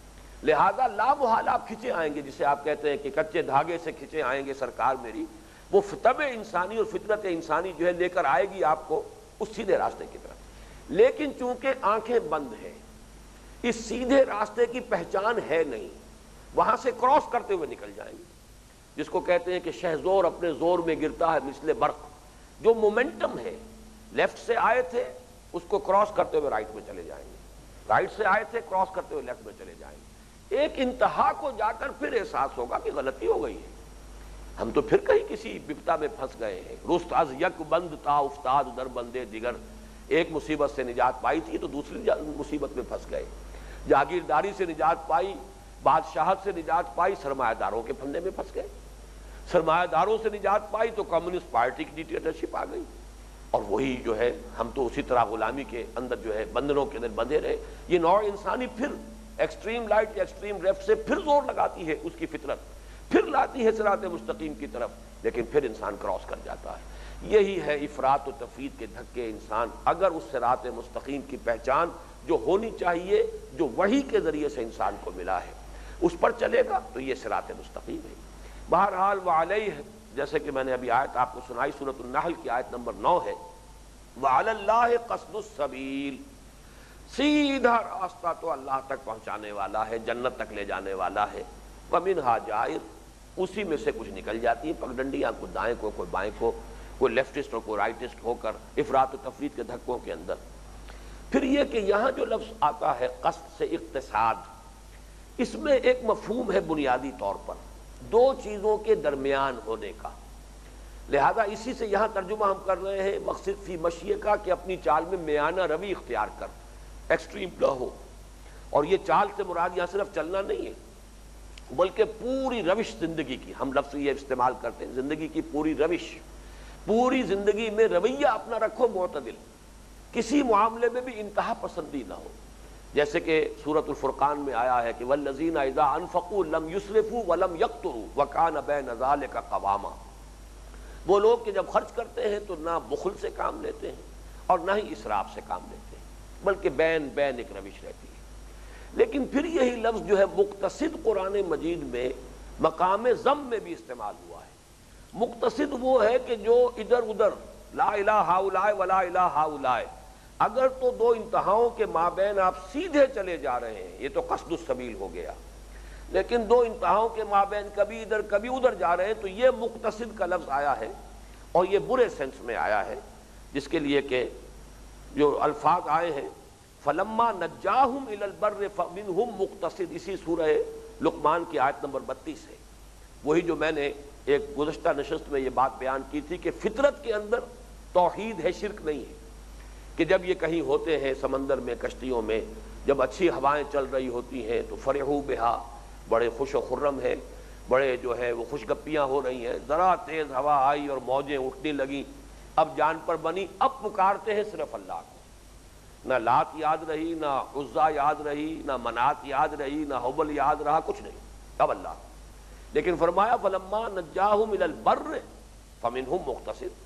لہذا لا محالہ آپ کھنچے آئیں گے، جسے آپ کہتے ہیں کہ کچے دھاگے سے کھنچے آئیں گے سرکار میری، وہ طبع انسانی اور فطرت انسانی جو ہے لے کر آئے گی آپ کو اس سیدھے راستے کی طرف۔ لیکن چونکہ آنکھیں بند ہیں، اس سیدھے راستے کی پہچان ہے نہیں، وہاں سے کراس کرتے ہوئے نکل جائیں گے، جس کو کہتے ہیں کہ شہزور اپنے زور میں گرتا ہے مثل برق، جو مومنٹم ہے، لیفٹ سے آئے تھے اس کو کراس کرتے ہوئے رائٹ میں چلے جائیں گے، رائٹ سے آئے تھے کراس کرتے ہوئے لیفٹ میں چلے جائیں گے، ایک انتہا کو جا کر پھر احساس ہوگا کہ غلطی ہو گئی ہے، ہم تو پھر کہیں کسی بپتا میں پھنس گئے ہیں۔ رست از یک بند تا افتاد در بندے دیگر، ایک مصیبت سے نجات پائی تھی تو دوسری مصیبت میں پھنس گئے، جاگیرداری سے نجات پائی، بادشاہت سے نجات پائی، سرمایہ داروں کے پھندے میں پھنس گئے، سرمایہ داروں سے نجات پائی تو کمیونسٹ پارٹی کی ڈکٹیٹرشپ آ گئی، اور وہی جو ہے ہم تو اسی طرح غلامی کے اندر جو ہے بندنوں کے اندر بندھے رہے۔ یہ نوع انسانی پھر ایکسٹریم رائٹ یا ایکسٹریم لیفٹ سے پھر زور لگاتی ہے اس کی فطرت، پھر لاتی ہے صراط مستقیم کی طرف، لیکن پھر انسان کراس کر جاتا ہے۔ یہی ہے افراط و تفرید کے دھکے، انسان اگر اس صراط مستقیم کی پہچان جو ہونی چاہیے، جو وحی کے ذریعے سے انسان کو ملا ہے، اس پر چلے گا تو یہ صراط مستقیم ہے۔ بہرحال وعلیہ، جیسے کہ میں نے ابھی آیت آپ کو سنائی، سورۃ النحل کی آیت نمبر نو ہے، وعلی اللہ قصد السبیل، سیدھا راستہ تو اللہ تک پہنچانے والا ہے، جنت تک لے جانے والا ہے، ومنہا جائر، اسی میں سے کچھ نکل جاتی ہے پگڈنڈیاں، کوئی دائیں کو کوئی بائیں کو، کوئی لیفٹسٹ اور کوئی رائٹسٹ ہو کر افراط و تفرید کے دھکوں کے اندر۔ پھر یہ کہ یہاں جو لفظ آتا ہے قصد سے اقتصاد، اس میں ایک مفہوم ہے بنیادی طور پر دو چیزوں کے درمیان ہونے کا، لہذا اسی سے یہاں ترجمہ ہم کر رہے ہیں مقصد فی مشیے کا، کہ اپنی چال میں میانہ روی اختیار کر، ایکسٹریم نہ ہو۔ اور یہ چال سے مراد یہاں صرف چلنا نہیں ہے، بلکہ پوری روش زندگی کی، ہم لفظ یہ استعمال کرتے ہیں، زندگی کی پوری روش، پوری زندگی میں رویہ اپنا رکھو معتدل، کسی معاملے میں بھی انتہا پسندی نہ ہو، جیسے کہ سورۃ الفرقان میں آیا ہے کہ والذین اذا انفقوا لم یسرفوا ولم یقتروا وکان بین ذلک قواما، وہ لوگ کہ جب خرچ کرتے ہیں تو نہ بخل سے کام لیتے ہیں اور نہ ہی اسراف سے کام لیتے ہیں، بلکہ بین بین ایک روش رہتی ہے۔ لیکن پھر یہی لفظ جو ہے مقتصد قرآن مجید میں مقام ضم میں بھی استعمال ہوا ہے۔ مقتصد وہ ہے کہ جو ادھر ادھر لا الہ ہؤلاء ولا الہ ہؤلاء، اگر تو دو انتہاؤں کے مابین آپ سیدھے چلے جا رہے ہیں، یہ تو قصد السبیل ہو گیا، لیکن دو انتہاؤں کے مابین کبھی ادھر کبھی ادھر جا رہے ہیں تو یہ مقتصد کا لفظ آیا ہے، اور یہ برے سینس میں آیا ہے، جس کے لیے کہ جو الفاظ آئے ہیں فلما نجاہم الی البر فمنہم مقتصد، اسی سورہ لقمان کی آیت نمبر بتیس ہے، وہی جو میں نے ایک گزشتہ نشست میں یہ بات بیان کی تھی کہ فطرت کے اندر توحید ہے، شرک نہیں ہے، کہ جب یہ کہیں ہوتے ہیں سمندر میں کشتیوں میں، جب اچھی ہوائیں چل رہی ہوتی ہیں تو فرحوا بہا، بڑے خوش و خرم ہیں، بڑے جو ہے وہ خوش گپیاں ہو رہی ہیں، ذرا تیز ہوا آئی اور موجیں اٹھنے لگیں، اب جان پر بنی، اب پکارتے ہیں صرف اللہ کو، نہ لات یاد رہی، نہ عزا یاد رہی، نہ منات یاد رہی، نہ حبل یاد رہا، کچھ نہیں، اب اللہ۔ لیکن فرمایا فلما نجاہم الی البر فمنہم مقتصد،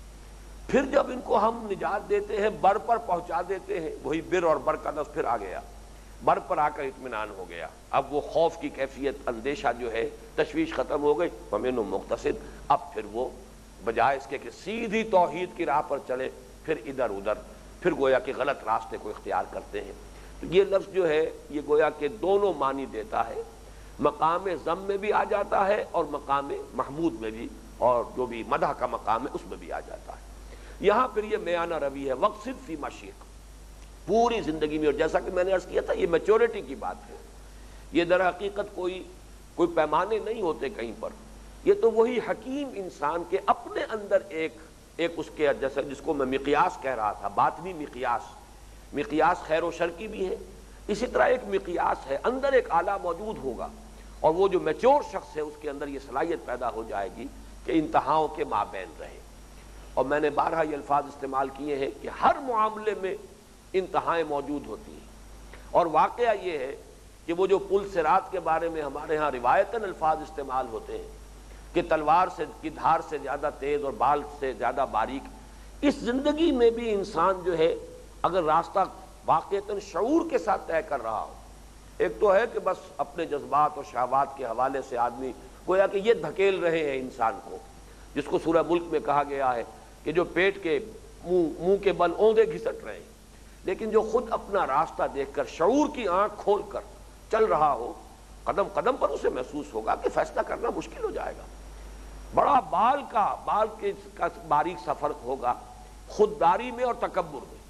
پھر جب ان کو ہم نجات دیتے ہیں، بر پر پہنچا دیتے ہیں، وہی بر اور بر کا لفظ پھر آ گیا، بر پر آ کر اطمینان ہو گیا، اب وہ خوف کی کیفیت، اندیشہ جو ہے، تشویش ختم ہو گئی، فمنہم مقتصد، اب پھر وہ بجائے اس کے کہ سیدھی توحید کی راہ پر چلے، پھر ادھر ادھر، پھر گویا کہ غلط راستے کو اختیار کرتے ہیں۔ تو یہ لفظ جو ہے یہ گویا کہ دونوں معنی دیتا ہے، مقام ضم میں بھی آ جاتا ہے اور مقام محمود میں بھی، اور جو بھی مدح کا مقام ہے اس میں بھی آ جاتا ہے۔ یہاں پھر یہ میانہ روی ہے، وقصد فی مشیک، پوری زندگی میں، اور جیسا کہ میں نے عرض کیا تھا یہ میچورٹی کی بات ہے، یہ در حقیقت کوئی کوئی پیمانے نہیں ہوتے کہیں پر، یہ تو وہی حکیم انسان کے اپنے اندر ایک ایک اس کے جیسا جس کو میں مقیاس کہہ رہا تھا، باطنی مقیاس، مقیاس خیر و شر کی بھی ہے، اسی طرح ایک مقیاس ہے، اندر ایک آلہ موجود ہوگا، اور وہ جو میچور شخص ہے اس کے اندر یہ صلاحیت پیدا ہو جائے گی کہ انتہاؤں کے مابین رہے۔ اور میں نے بارہا یہ الفاظ استعمال کیے ہیں کہ ہر معاملے میں انتہائیں موجود ہوتی ہیں، اور واقعہ یہ ہے کہ وہ جو پل صراط کے بارے میں ہمارے ہاں روایتاً الفاظ استعمال ہوتے ہیں کہ تلوار سے کی دھار سے زیادہ تیز اور بال سے زیادہ باریک، اس زندگی میں بھی انسان جو ہے اگر راستہ واقعتاً شعور کے ساتھ طے کر رہا ہو ایک تو ہے کہ بس اپنے جذبات اور شہوات کے حوالے سے آدمی گویا کہ یہ دھکیل رہے ہیں انسان کو، جس کو سورہ ملک میں کہا گیا ہے کہ جو پیٹ کے منہ منہ کے بل اوندے گھسٹ رہے ہیں، لیکن جو خود اپنا راستہ دیکھ کر شعور کی آنکھ کھول کر چل رہا ہو، قدم قدم پر اسے محسوس ہوگا کہ فیصلہ کرنا مشکل ہو جائے گا، بڑا بال کا بال کے کا باریک سا فرق ہوگا خودداری میں اور تکبر میں۔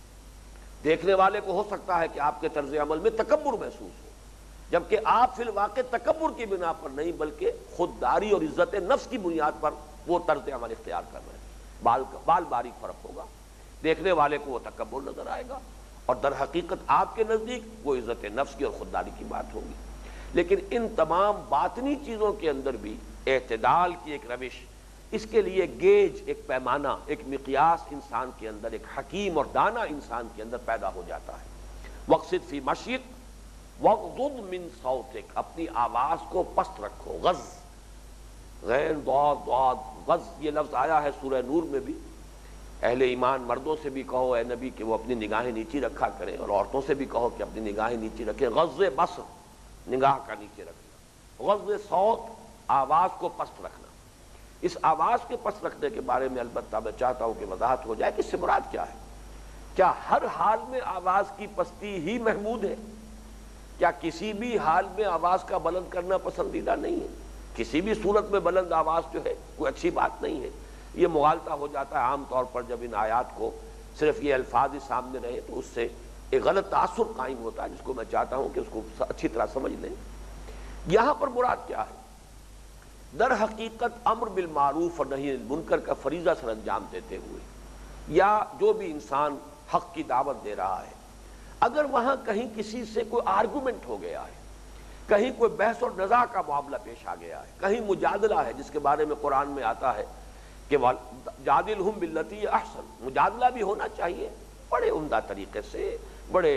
دیکھنے والے کو ہو سکتا ہے کہ آپ کے طرز عمل میں تکبر محسوس ہو، جبکہ آپ فی الواقع تکبر کی بنا پر نہیں بلکہ خودداری اور عزت نفس کی بنیاد پر وہ طرز عمل اختیار کر رہے ہیں۔ بال بال باریک فرق ہوگا، دیکھنے والے کو وہ تکبر نظر آئے گا، اور در حقیقت آپ کے نزدیک وہ عزت نفس کی اور خودداری کی بات ہوگی۔ لیکن ان تمام باطنی چیزوں کے اندر بھی اعتدال کی ایک روش، اس کے لیے گیج، ایک پیمانہ، ایک مقیاس انسان کے اندر، ایک حکیم اور دانا انسان کے اندر پیدا ہو جاتا ہے۔ وقصد فی مشیک وغضض من صوتک، اپنی آواز کو پست رکھو، غض غین ضاد ضاد غض، یہ لفظ آیا ہے سورہ نور میں بھی۔ اہل ایمان مردوں سے بھی کہو اے نبی کہ وہ اپنی نگاہیں نیچی رکھا کریں، اور عورتوں سے بھی کہو کہ اپنی نگاہیں نیچی رکھیں۔ غض بصر، نگاہ کا نیچے رکھنا، غض صوت، آواز کو پست رکھنا۔ اس آواز کے پست رکھنے کے بارے میں البتہ میں چاہتا ہوں کہ وضاحت ہو جائے کہ اس سے مراد کیا ہے۔ کیا ہر حال میں آواز کی پستی ہی محمود ہے؟ کیا کسی بھی حال میں آواز کا بلند کرنا پسندیدہ نہیں ہے؟ کسی بھی صورت میں بلند آواز جو ہے کوئی اچھی بات نہیں ہے؟ یہ مغالطہ ہو جاتا ہے عام طور پر، جب ان آیات کو صرف یہ الفاظ ہی سامنے رہے تو اس سے ایک غلط تاثر قائم ہوتا ہے، جس کو میں چاہتا ہوں کہ اس کو اچھی طرح سمجھ لیں۔ یہاں پر مراد کیا ہے؟ در حقیقت امر بالمعروف اور نہی عن المنکر کا فریضہ سر انجام دیتے ہوئے، یا جو بھی انسان حق کی دعوت دے رہا ہے، اگر وہاں کہیں کسی سے کوئی آرگومنٹ ہو گیا ہے، کہیں کوئی بحث اور نزاع کا معاملہ پیش آ گیا ہے، کہیں مجادلہ ہے جس کے بارے میں قرآن میں آتا ہے کہ جادلہم باللتی احسن، مجادلہ بھی ہونا چاہیے بڑے عمدہ طریقے سے، بڑے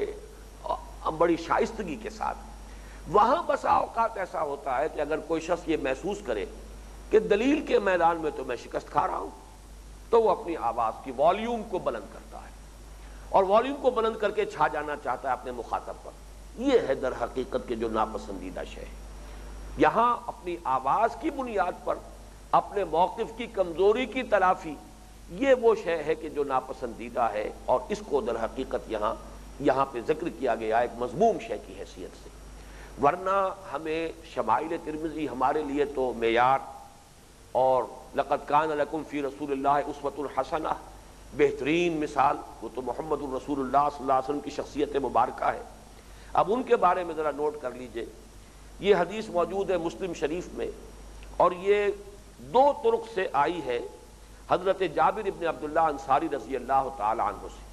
بڑی شائستگی کے ساتھ۔ وہاں بسا اوقات ایسا ہوتا ہے کہ اگر کوئی شخص یہ محسوس کرے کہ دلیل کے میدان میں تو میں شکست کھا رہا ہوں، تو وہ اپنی آواز کی والیوم کو بلند کرتا ہے، اور والیوم کو بلند کر کے چھا جانا چاہتا ہے اپنے مخاطب پر۔ یہ ہے در حقیقت کے جو ناپسندیدہ شے ہے۔ یہاں اپنی آواز کی بنیاد پر اپنے موقف کی کمزوری کی تلافی، یہ وہ شے ہے کہ جو ناپسندیدہ ہے، اور اس کو در حقیقت یہاں یہاں پہ ذکر کیا گیا ایک مذموم شے کی حیثیت سے۔ ورنہ ہمیں شمائل ترمذی ہمارے لیے تو معیار، اور لقد کان لکم فی رسول اللہ اسوۃ حسنہ، بہترین مثال، وہ تو محمد الرسول اللہ صلی اللہ علیہ وسلم کی شخصیت مبارکہ ہے۔ اب ان کے بارے میں ذرا نوٹ کر لیجئے، یہ حدیث موجود ہے مسلم شریف میں، اور یہ دو طرق سے آئی ہے حضرت جابر ابن عبداللہ انصاری رضی اللہ تعالی عنہ سے۔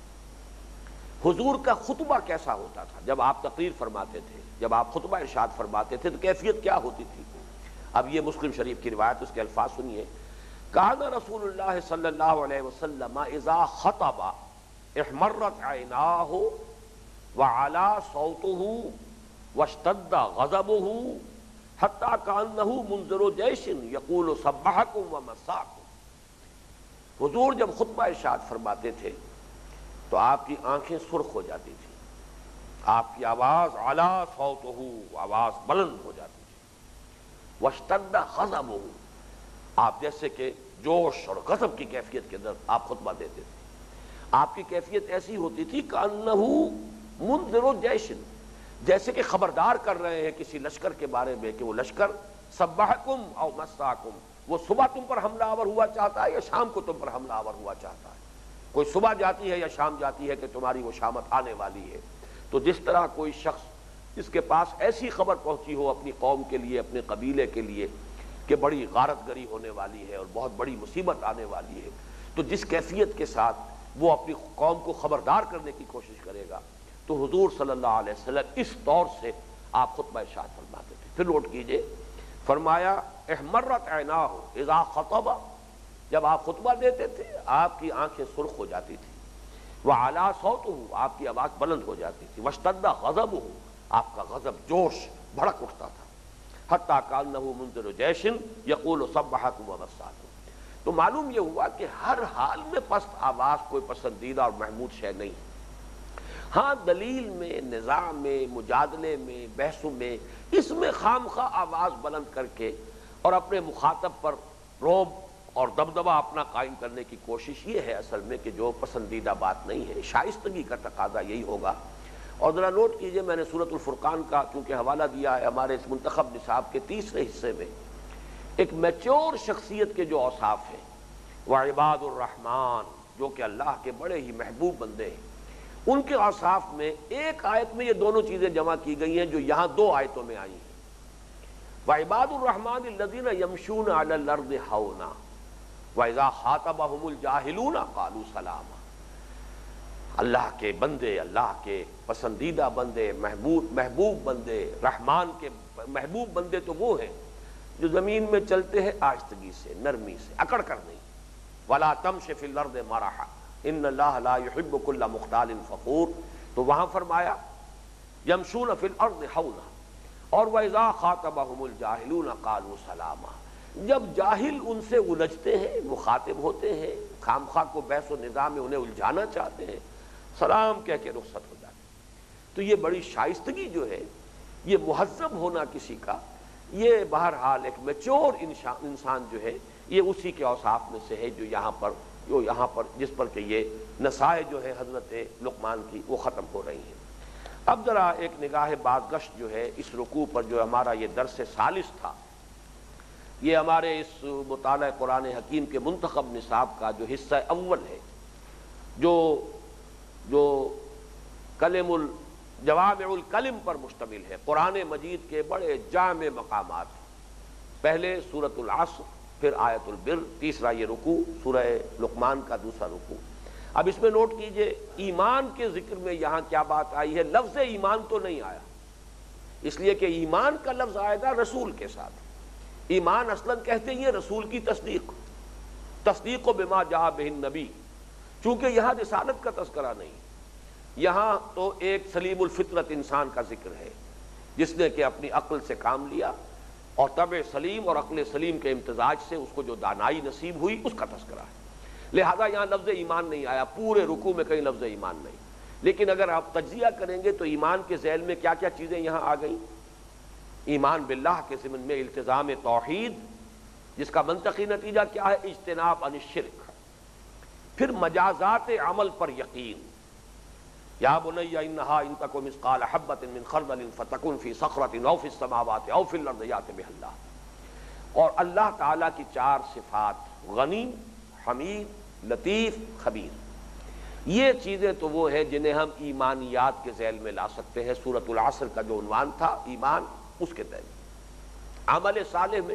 حضور کا خطبہ کیسا ہوتا تھا جب آپ تقریر فرماتے تھے، جب آپ خطبہ ارشاد فرماتے تھے تو کیفیت کیا ہوتی تھی؟ اب یہ مسلم شریف کی روایت، اس کے الفاظ سنیے۔ کان رسول اللہ صلی اللہ علیہ وسلم اذا خطب احمرت عیناہ وعلا صوتہ واشتد غضبہ حتی کانہ منذر جیش یقول سبحکم ومساکم۔ حضور جب خطبہ ارشاد فرماتے تھے تو آپ کی آنکھیں سرخ ہو جاتی تھی، آپ کی آواز علا صوتہ، آواز بلند ہو جاتی تھی، واشتد غضبہ، آپ جیسے کہ جوش اور غضب کی کیفیت کے اندر آپ خطبہ دیتے تھے۔ آپ کی کیفیت ایسی ہوتی تھی کانہ منذر جیش، جیسے کہ خبردار کر رہے ہیں کسی لشکر کے بارے میں کہ وہ لشکر سبحکم او مساکم، وہ صبح تم پر حملہ آور ہوا چاہتا ہے یا شام کو تم پر حملہ آور ہوا چاہتا ہے، کوئی صبح جاتی ہے یا شام جاتی ہے کہ تمہاری وہ شامت آنے والی ہے۔ تو جس طرح کوئی شخص جس کے پاس ایسی خبر پہنچی ہو اپنی قوم کے لیے، اپنے قبیلے کے لیے کہ بڑی غارت گری ہونے والی ہے اور بہت بڑی مصیبت آنے والی ہے، تو جس کیفیت کے ساتھ وہ اپنی قوم کو خبردار کرنے کی کوشش کرے گا، تو حضور صلی اللہ علیہ وسلم اس طور سے آپ خطبہ ارشاد فرماتے تھے۔ پھر نوٹ کیجئے، فرمایا احمرت عیناہ اذا خطب، جب آپ خطبہ دیتے تھے آپ کی آنکھیں سرخ ہو جاتی تھی، وعلا صوتہ، آپ کی آواز بلند ہو جاتی تھی، واشتد غضبہ، آپ کا غضب جوش بھڑک اٹھتا تھا، حتی کانہ منذر جیش یقول سبحکم ومساکم۔ تو معلوم یہ ہوا کہ ہر حال میں پست آواز کوئی پسندیدہ اور محمود شے نہیں، ہاں دلیل میں، نظام میں، مجادلے میں، بحثوں میں، اس میں خام خواہ آواز بلند کر کے اور اپنے مخاطب پر رعب اور دبدبہ اپنا قائم کرنے کی کوشش، یہ ہے اصل میں کہ جو پسندیدہ بات نہیں ہے۔ شائستگی کا تقاضا یہی ہوگا۔ اور ذرا نوٹ کیجئے، میں نے سورۃ الفرقان کا چونکہ حوالہ دیا ہے، ہمارے اس منتخب نصاب کے تیسرے حصے میں ایک میچور شخصیت کے جو اوصاف ہیں، وعباد الرحمن، جو کہ اللہ کے بڑے ہی محبوب بندے ہیں، ان کے اوصاف میں ایک آیت میں یہ دونوں چیزیں جمع کی گئی ہیں جو یہاں دو آیتوں میں آئی ہیں۔ وعباد الرحمن الذین یمشون علی الارض ہونا واذا خاطبہم الجاہلون قالوا سلاما۔ اللہ کے بندے، اللہ کے پسندیدہ بندے، محبوب محبوب بندے، رحمان کے محبوب بندے تو وہ ہیں جو زمین میں چلتے ہیں آہستگی سے، نرمی سے، اکڑ کر نہیں۔ ولا تمش فی الارض مرحا ان اللہ لا يحب كل مختال فخور، تو وہاں فرمایا یمشون فی الارض ہونا، اور وَإِذَا خَاطَبَهُمُ الْجَاهِلُونَ قَالُوا سَلَامًا، جب جاہل ان سے الجھتے ہیں، مخاطب ہوتے ہیں، خام خواہ کو بحث و نظام میں انہیں الجھانا چاہتے ہیں، سلام کہہ کے رخصت ہو جاتے ہیں۔ تو یہ بڑی شائستگی جو ہے، یہ مہذب ہونا کسی کا، یہ بہرحال ایک میچور انسان جو ہے، یہ اسی کے اوصاف میں سے ہے جو یہاں پر جو یہاں پر جس پر کہ یہ نصائح جو ہے حضرت لقمان کی وہ ختم ہو رہی ہیں۔ اب ذرا ایک نگاہ بازگشت جو ہے اس رکوع پر، جو ہمارا یہ درس ثالث تھا، یہ ہمارے اس مطالعہ قرآن حکیم کے منتخب نصاب کا جو حصہ اول ہے، جو جو کلم ال جوامع الکلم پر مشتمل ہے، قرآن مجید کے بڑے جامع مقامات، پہلے سورۃ العصر، پھر آیت البر، تیسرا یہ رکوع سورہ لقمان کا دوسرا رکوع۔ اب اس میں نوٹ کیجئے، ایمان کے ذکر میں یہاں کیا بات آئی ہے؟ لفظ ایمان تو نہیں آیا، اس لیے کہ ایمان کا لفظ آئے گا رسول کے ساتھ۔ ایمان اصلاً کہتے ہیں رسول کی تصدیق، تصدیق بما جاء بہ النبی، چونکہ یہاں رسالت کا تذکرہ نہیں، یہاں تو ایک سلیم الفطرت انسان کا ذکر ہے جس نے کہ اپنی عقل سے کام لیا اور طبع سلیم اور عقل سلیم کے امتزاج سے اس کو جو دانائی نصیب ہوئی اس کا تذکرہ ہے۔ لہذا یہاں لفظ ایمان نہیں آیا، پورے رکوع میں کہیں لفظ ایمان نہیں۔ لیکن اگر آپ تجزیہ کریں گے تو ایمان کے ذیل میں کیا کیا چیزیں یہاں آ گئیں؟ ایمان باللہ کے ضمن میں التزام توحید، جس کا منطقی نتیجہ کیا ہے؟ اجتناب عن الشرک۔ پھر مجازات عمل پر یقین، یا بنی انہا ان تک مثقال حبۃ من خردل فتکن فی صخرۃ او فی السماوات او فی الارض یأت بہ اللہ۔ اور اللہ تعالیٰ کی چار صفات، غنی، حمید، لطیف، خبیر، یہ چیزیں تو وہ ہیں جنہیں ہم ایمانیات کے ذیل میں لا سکتے ہیں۔ سورۃ العصر کا جو عنوان تھا ایمان، اس کے تحت عمل صالح میں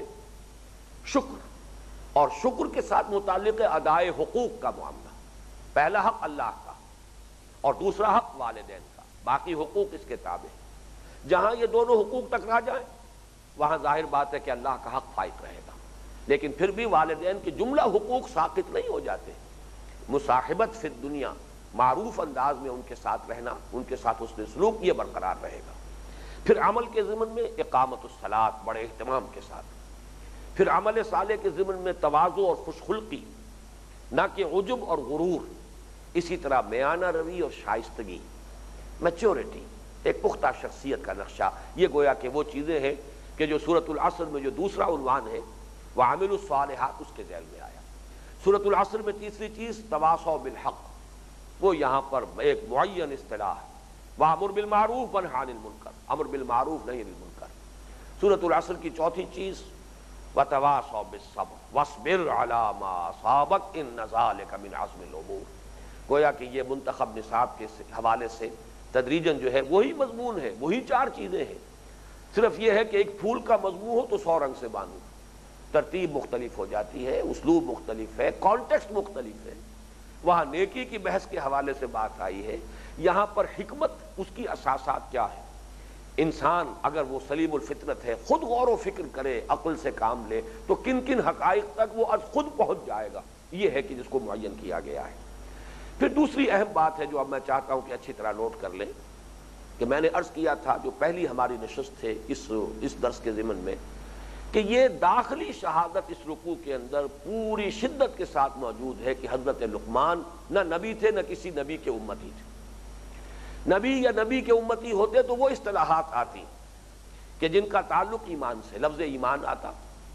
شکر، اور شکر کے ساتھ متعلق ادائے حقوق کا معاملہ، پہلا حق اللہ کا اور دوسرا حق والدین کا، باقی حقوق اس کے تابع۔ جہاں یہ دونوں حقوق ٹکرا جائیں وہاں ظاہر بات ہے کہ اللہ کا حق فائق رہے گا، لیکن پھر بھی والدین کے جملہ حقوق ساقط نہیں ہو جاتے۔ مصاحبت فی الدنیا، معروف انداز میں ان کے ساتھ رہنا، ان کے ساتھ حسن سلوک، یہ برقرار رہے گا۔ پھر عمل کے ضمن میں اقامت الصلاۃ بڑے اہتمام کے ساتھ، پھر عمل صالح کے ضمن میں تواضع اور خوش خلقی، نہ کہ عجب اور غرور، اسی طرح میانہ روی اور شائستگی، میچورٹی، ایک پختہ شخصیت کا نقشہ۔ یہ گویا کہ وہ چیزیں ہیں کہ جو سورۃ العصر میں جو دوسرا عنوان ہے وَعَمِلُوا الصَّالِحَاتِ، اس کے ذیل میں آیا۔ سورۃ العصر میں تیسری چیز تواصوا بالحق، وہ یہاں پر ایک معین اصطلاح ہے، وَأَمُرْ بِالْمَعْرُوفِ وَانْهَ عَنِ الْمُنکَرِ، امر بالمعروف نہی عن المنکر۔ سورۃ العصر کی چوتھی چیز وَتَوَاصَوْا بِالصَّبْرِ وَاصْبِرْ عَلَىٰ مَا أَصَابَكَ إِنَّ ذَٰلِكَ مِنْ عَزْمِ الْأُمُورِ۔ گویا کہ یہ منتخب نصاب کے حوالے سے تدریجاً جو ہے وہی مضمون ہے، وہی چار چیزیں ہیں، صرف یہ ہے کہ ایک پھول کا مضمون ہو تو سو رنگ سے باندھو، ترتیب مختلف ہو جاتی ہے، اسلوب مختلف ہے، کانٹیکسٹ مختلف ہے۔ وہاں نیکی کی بحث کے حوالے سے بات آئی ہے، یہاں پر حکمت، اس کی اساسات کیا ہے۔ انسان اگر وہ سلیم الفطرت ہے، خود غور و فکر کرے، عقل سے کام لے، تو کن کن حقائق تک وہ از خود پہنچ جائے گا، یہ ہے کہ جس کو معین کیا گیا ہے۔ پھر دوسری اہم بات ہے جو اب میں چاہتا ہوں کہ اچھی طرح نوٹ کر لیں، کہ میں نے عرض کیا تھا جو پہلی ہماری نشست تھے اس اس درس کے ضمن میں، کہ یہ داخلی شہادت اس رکوع کے اندر پوری شدت کے ساتھ موجود ہے کہ حضرت لقمان نہ نبی تھے، نہ کسی نبی کے امتی تھے، نبی یا نبی کے امتی ہوتے تو وہ اصطلاحات آتی کہ جن کا تعلق ایمان سے، لفظ ایمان آتا،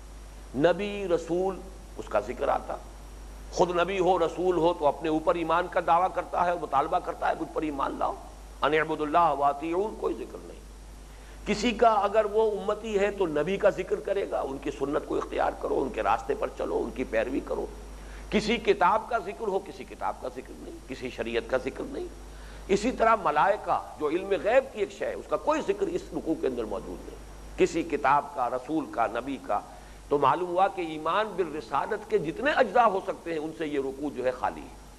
نبی رسول اس کا ذکر آتا، خود نبی ہو رسول ہو تو اپنے اوپر ایمان کا دعویٰ کرتا ہے اور مطالبہ کرتا ہے مجھ پر ایمان لاؤ، ان اعبدوا اللہ واطیعون، کوئی ذکر نہیں۔ کسی کا اگر وہ امتی ہے تو نبی کا ذکر کرے گا، ان کی سنت کو اختیار کرو، ان کے راستے پر چلو، ان کی پیروی کرو۔ کسی کتاب کا ذکر ہو، کسی کتاب کا ذکر نہیں، کسی شریعت کا ذکر نہیں۔ اسی طرح ملائکہ جو علم غیب کی ایک شے ہے، اس کا کوئی ذکر اس رکوع کے اندر موجود نہیں، کسی کتاب کا، رسول کا، نبی کا۔ تو معلوم ہوا کہ ایمان بالرسالت کے جتنے اجزاء ہو سکتے ہیں ان سے یہ رکوع جو ہے خالی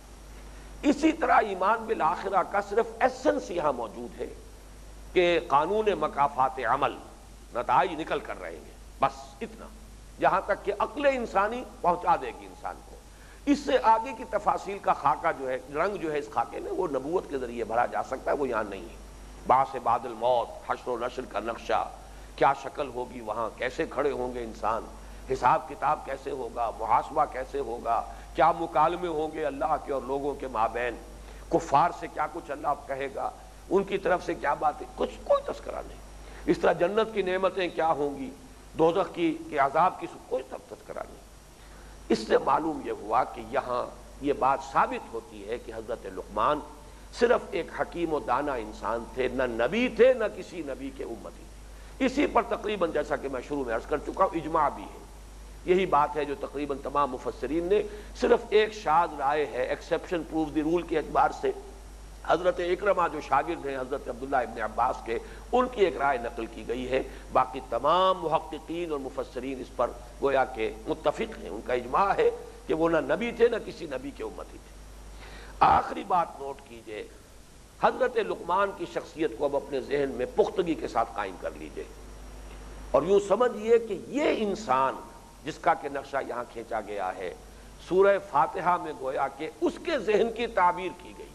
ہے۔ اسی طرح ایمان بالآخرہ کا صرف ایسنس یہاں موجود ہے کہ قانون مکافات عمل، نتائج نکل کر رہے ہیں، بس اتنا، جہاں تک کہ عقل انسانی پہنچا دے گی انسان کو۔ اس سے آگے کی تفاصیل کا خاکہ جو ہے، رنگ جو ہے اس خاکے میں، وہ نبوت کے ذریعے بھرا جا سکتا ہے، وہ یہاں نہیں ہے۔ بعث بعد الموت، حشر و نشر کا نقشہ، کیا شکل ہوگی وہاں، کیسے کھڑے ہوں گے انسان، حساب کتاب کیسے ہوگا، محاسبہ کیسے ہوگا، کیا مکالمے ہوں گے اللہ کے اور لوگوں کے مابین، کفار سے کیا کچھ اللہ کہے گا، ان کی طرف سے کیا باتیں، کچھ کوئی تذکرہ نہیں۔ اس طرح جنت کی نعمتیں کیا ہوں گی، دوزخ کی کہ عذاب کی، کوئی تذکرہ نہیں۔ اس سے معلوم یہ ہوا کہ یہاں یہ بات ثابت ہوتی ہے کہ حضرت لقمان صرف ایک حکیم و دانا انسان تھے، نہ نبی تھے نہ کسی نبی کے امتی تھے۔ اسی پر تقریباً جیسا کہ میں شروع میں عرض کر چکا ہوں اجماع بھی ہے، یہی بات ہے جو تقریباً تمام مفسرین نے، صرف ایک شاذ رائے ہے ایکسیپشن پروف دی رول کے اعتبار سے، حضرت اکرمہ جو شاگرد ہیں حضرت عبداللہ ابن عباس کے، ان کی ایک رائے نقل کی گئی ہے۔ باقی تمام محققین اور مفسرین اس پر گویا کہ متفق ہیں، ان کا اجماع ہے کہ وہ نہ نبی تھے نہ کسی نبی کے امتی تھے۔ آخری بات نوٹ کیجئے، حضرت لقمان کی شخصیت کو اب اپنے ذہن میں پختگی کے ساتھ قائم کر لیجئے، اور یوں سمجھیے کہ یہ انسان جس کا کہ نقشہ یہاں کھینچا گیا ہے، سورہ فاتحہ میں گویا کہ اس کے ذہن کی تعبیر کی گئی ہے،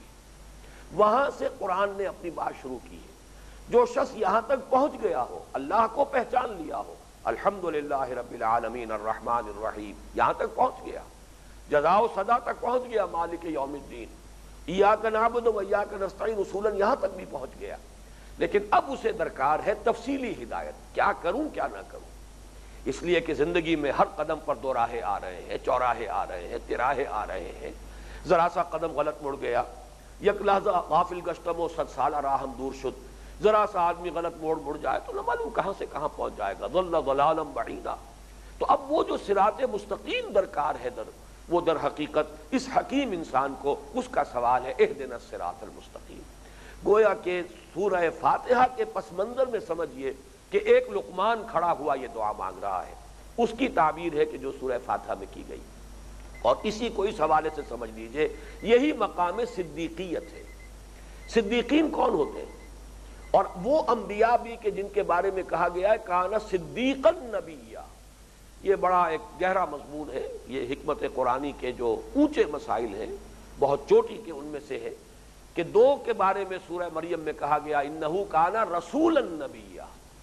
وہاں سے قرآن نے اپنی بات شروع کی ہے۔ جو شخص یہاں تک پہنچ گیا ہو، اللہ کو پہچان لیا ہو، الحمدللہ رب العالمین الرحمن الرحیم، یہاں تک پہنچ گیا، جزا و سزا تک پہنچ گیا، مالک یوم الدین، ایاک نعبد و ایاک نستعین اصولاً یہاں تک بھی پہنچ گیا، لیکن اب اسے درکار ہے تفصیلی ہدایت، کیا کروں کیا نہ کروں۔ اس لیے کہ زندگی میں ہر قدم پر دو راہیں آ رہے ہیں، چوراہے آ رہے ہیں، تراہے آ رہے ہیں، ذرا سا قدم غلط مڑ گیا، یک لحظہ غافل گشتم و صد سالہ راہم دور شد، ذرا سا آدمی غلط موڑ مڑ جائے تو نہ معلوم کہاں سے کہاں پہنچ جائے گا، ضل ضلالا بعیدا۔ تو اب وہ جو صراط مستقیم درکار ہے در وہ در حقیقت اس حکیم انسان کو اس کا سوال ہے، اہدنا الصراط المستقیم۔ گویا کہ سورہ فاتحہ کے پس منظر میں سمجھیے کہ ایک لقمان کھڑا ہوا یہ دعا مانگ رہا ہے، اس کی تعبیر ہے کہ جو سورہ فاتحہ میں کی گئی، اور اسی کو اس حوالے سے سمجھ لیجئے یہی مقام صدیقیت ہے۔ صدیقین کون ہوتے ہیں؟ اور وہ انبیاء بھی کہ جن کے بارے میں کہا گیا ہے کانا صدیقا نبیہ، یہ بڑا ایک گہرا مضمون ہے، یہ حکمت قرآنی کے جو اونچے مسائل ہیں، بہت چوٹی کے ان میں سے ہے کہ دو کے بارے میں سورہ مریم میں کہا گیا انہو کانا رسولا نبیہ،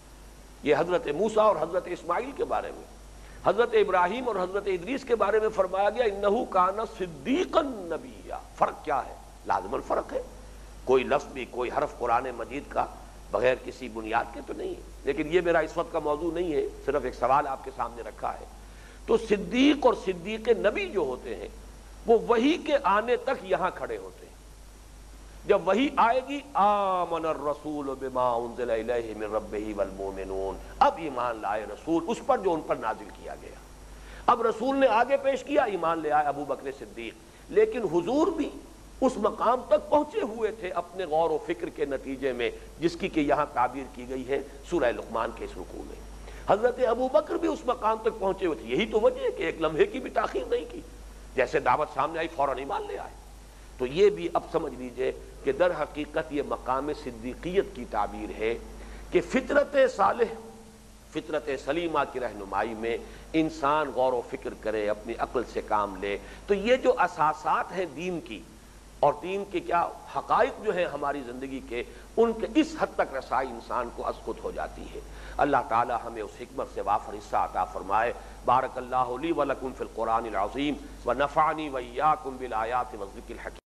یہ حضرت موسیٰ اور حضرت اسماعیل کے بارے میں۔ حضرت ابراہیم اور حضرت ادریس کے بارے میں فرمایا گیا انہو کانا صدیقا نبیہ۔ فرق کیا ہے؟ لازم الفرق ہے، کوئی لفظ بھی، کوئی حرف قرآن مجید کا بغیر کسی بنیاد کے تو نہیں ہے، لیکن یہ میرا اس وقت کا موضوع نہیں ہے، صرف ایک سوال آپ کے سامنے رکھا ہے۔ تو صدیق اور صدیق نبی جو ہوتے ہیں وہ وحی کے آنے تک یہاں کھڑے ہوتے ہیں، جب وحی آئے گی آمن الرسول بما انزل الیہ من ربہ والمؤمنون، اب ایمان لائے رسول اس پر جو ان پر نازل کیا گیا۔ اب رسول نے آگے پیش کیا، ایمان لے آئے ابو بکر صدیق، لیکن حضور بھی اس مقام تک پہنچے ہوئے تھے اپنے غور و فکر کے نتیجے میں، جس کی کہ یہاں تعبیر کی گئی ہے سورہ لقمان کے اس رکوع میں۔ حضرت ابو بکر بھی اس مقام تک پہنچے ہوئے تھے، یہی تو وجہ ہے کہ ایک لمحے کی بھی تاخیر نہیں کی، جیسے دعوت سامنے آئی فوراً ایمان لے آئے۔ تو یہ بھی اب سمجھ لیجئے کہ در حقیقت یہ مقام صدیقیت کی تعبیر ہے کہ فطرت صالح، فطرت سلیمہ کی رہنمائی میں انسان غور و فکر کرے، اپنی عقل سے کام لے، تو یہ جو اساسات ہیں دین کی اور دین کے کیا حقائق جو ہیں ہماری زندگی کے، ان کے اس حد تک رسائی انسان کو از خود ہو جاتی ہے۔ اللہ تعالی ہمیں اس حکمت سے وافر حصہ عطا فرمائے۔ بارک اللہ لی ولکم فی القرآن العظیم ونفعنی وإیاکم بالآیات والذکر الحکیم۔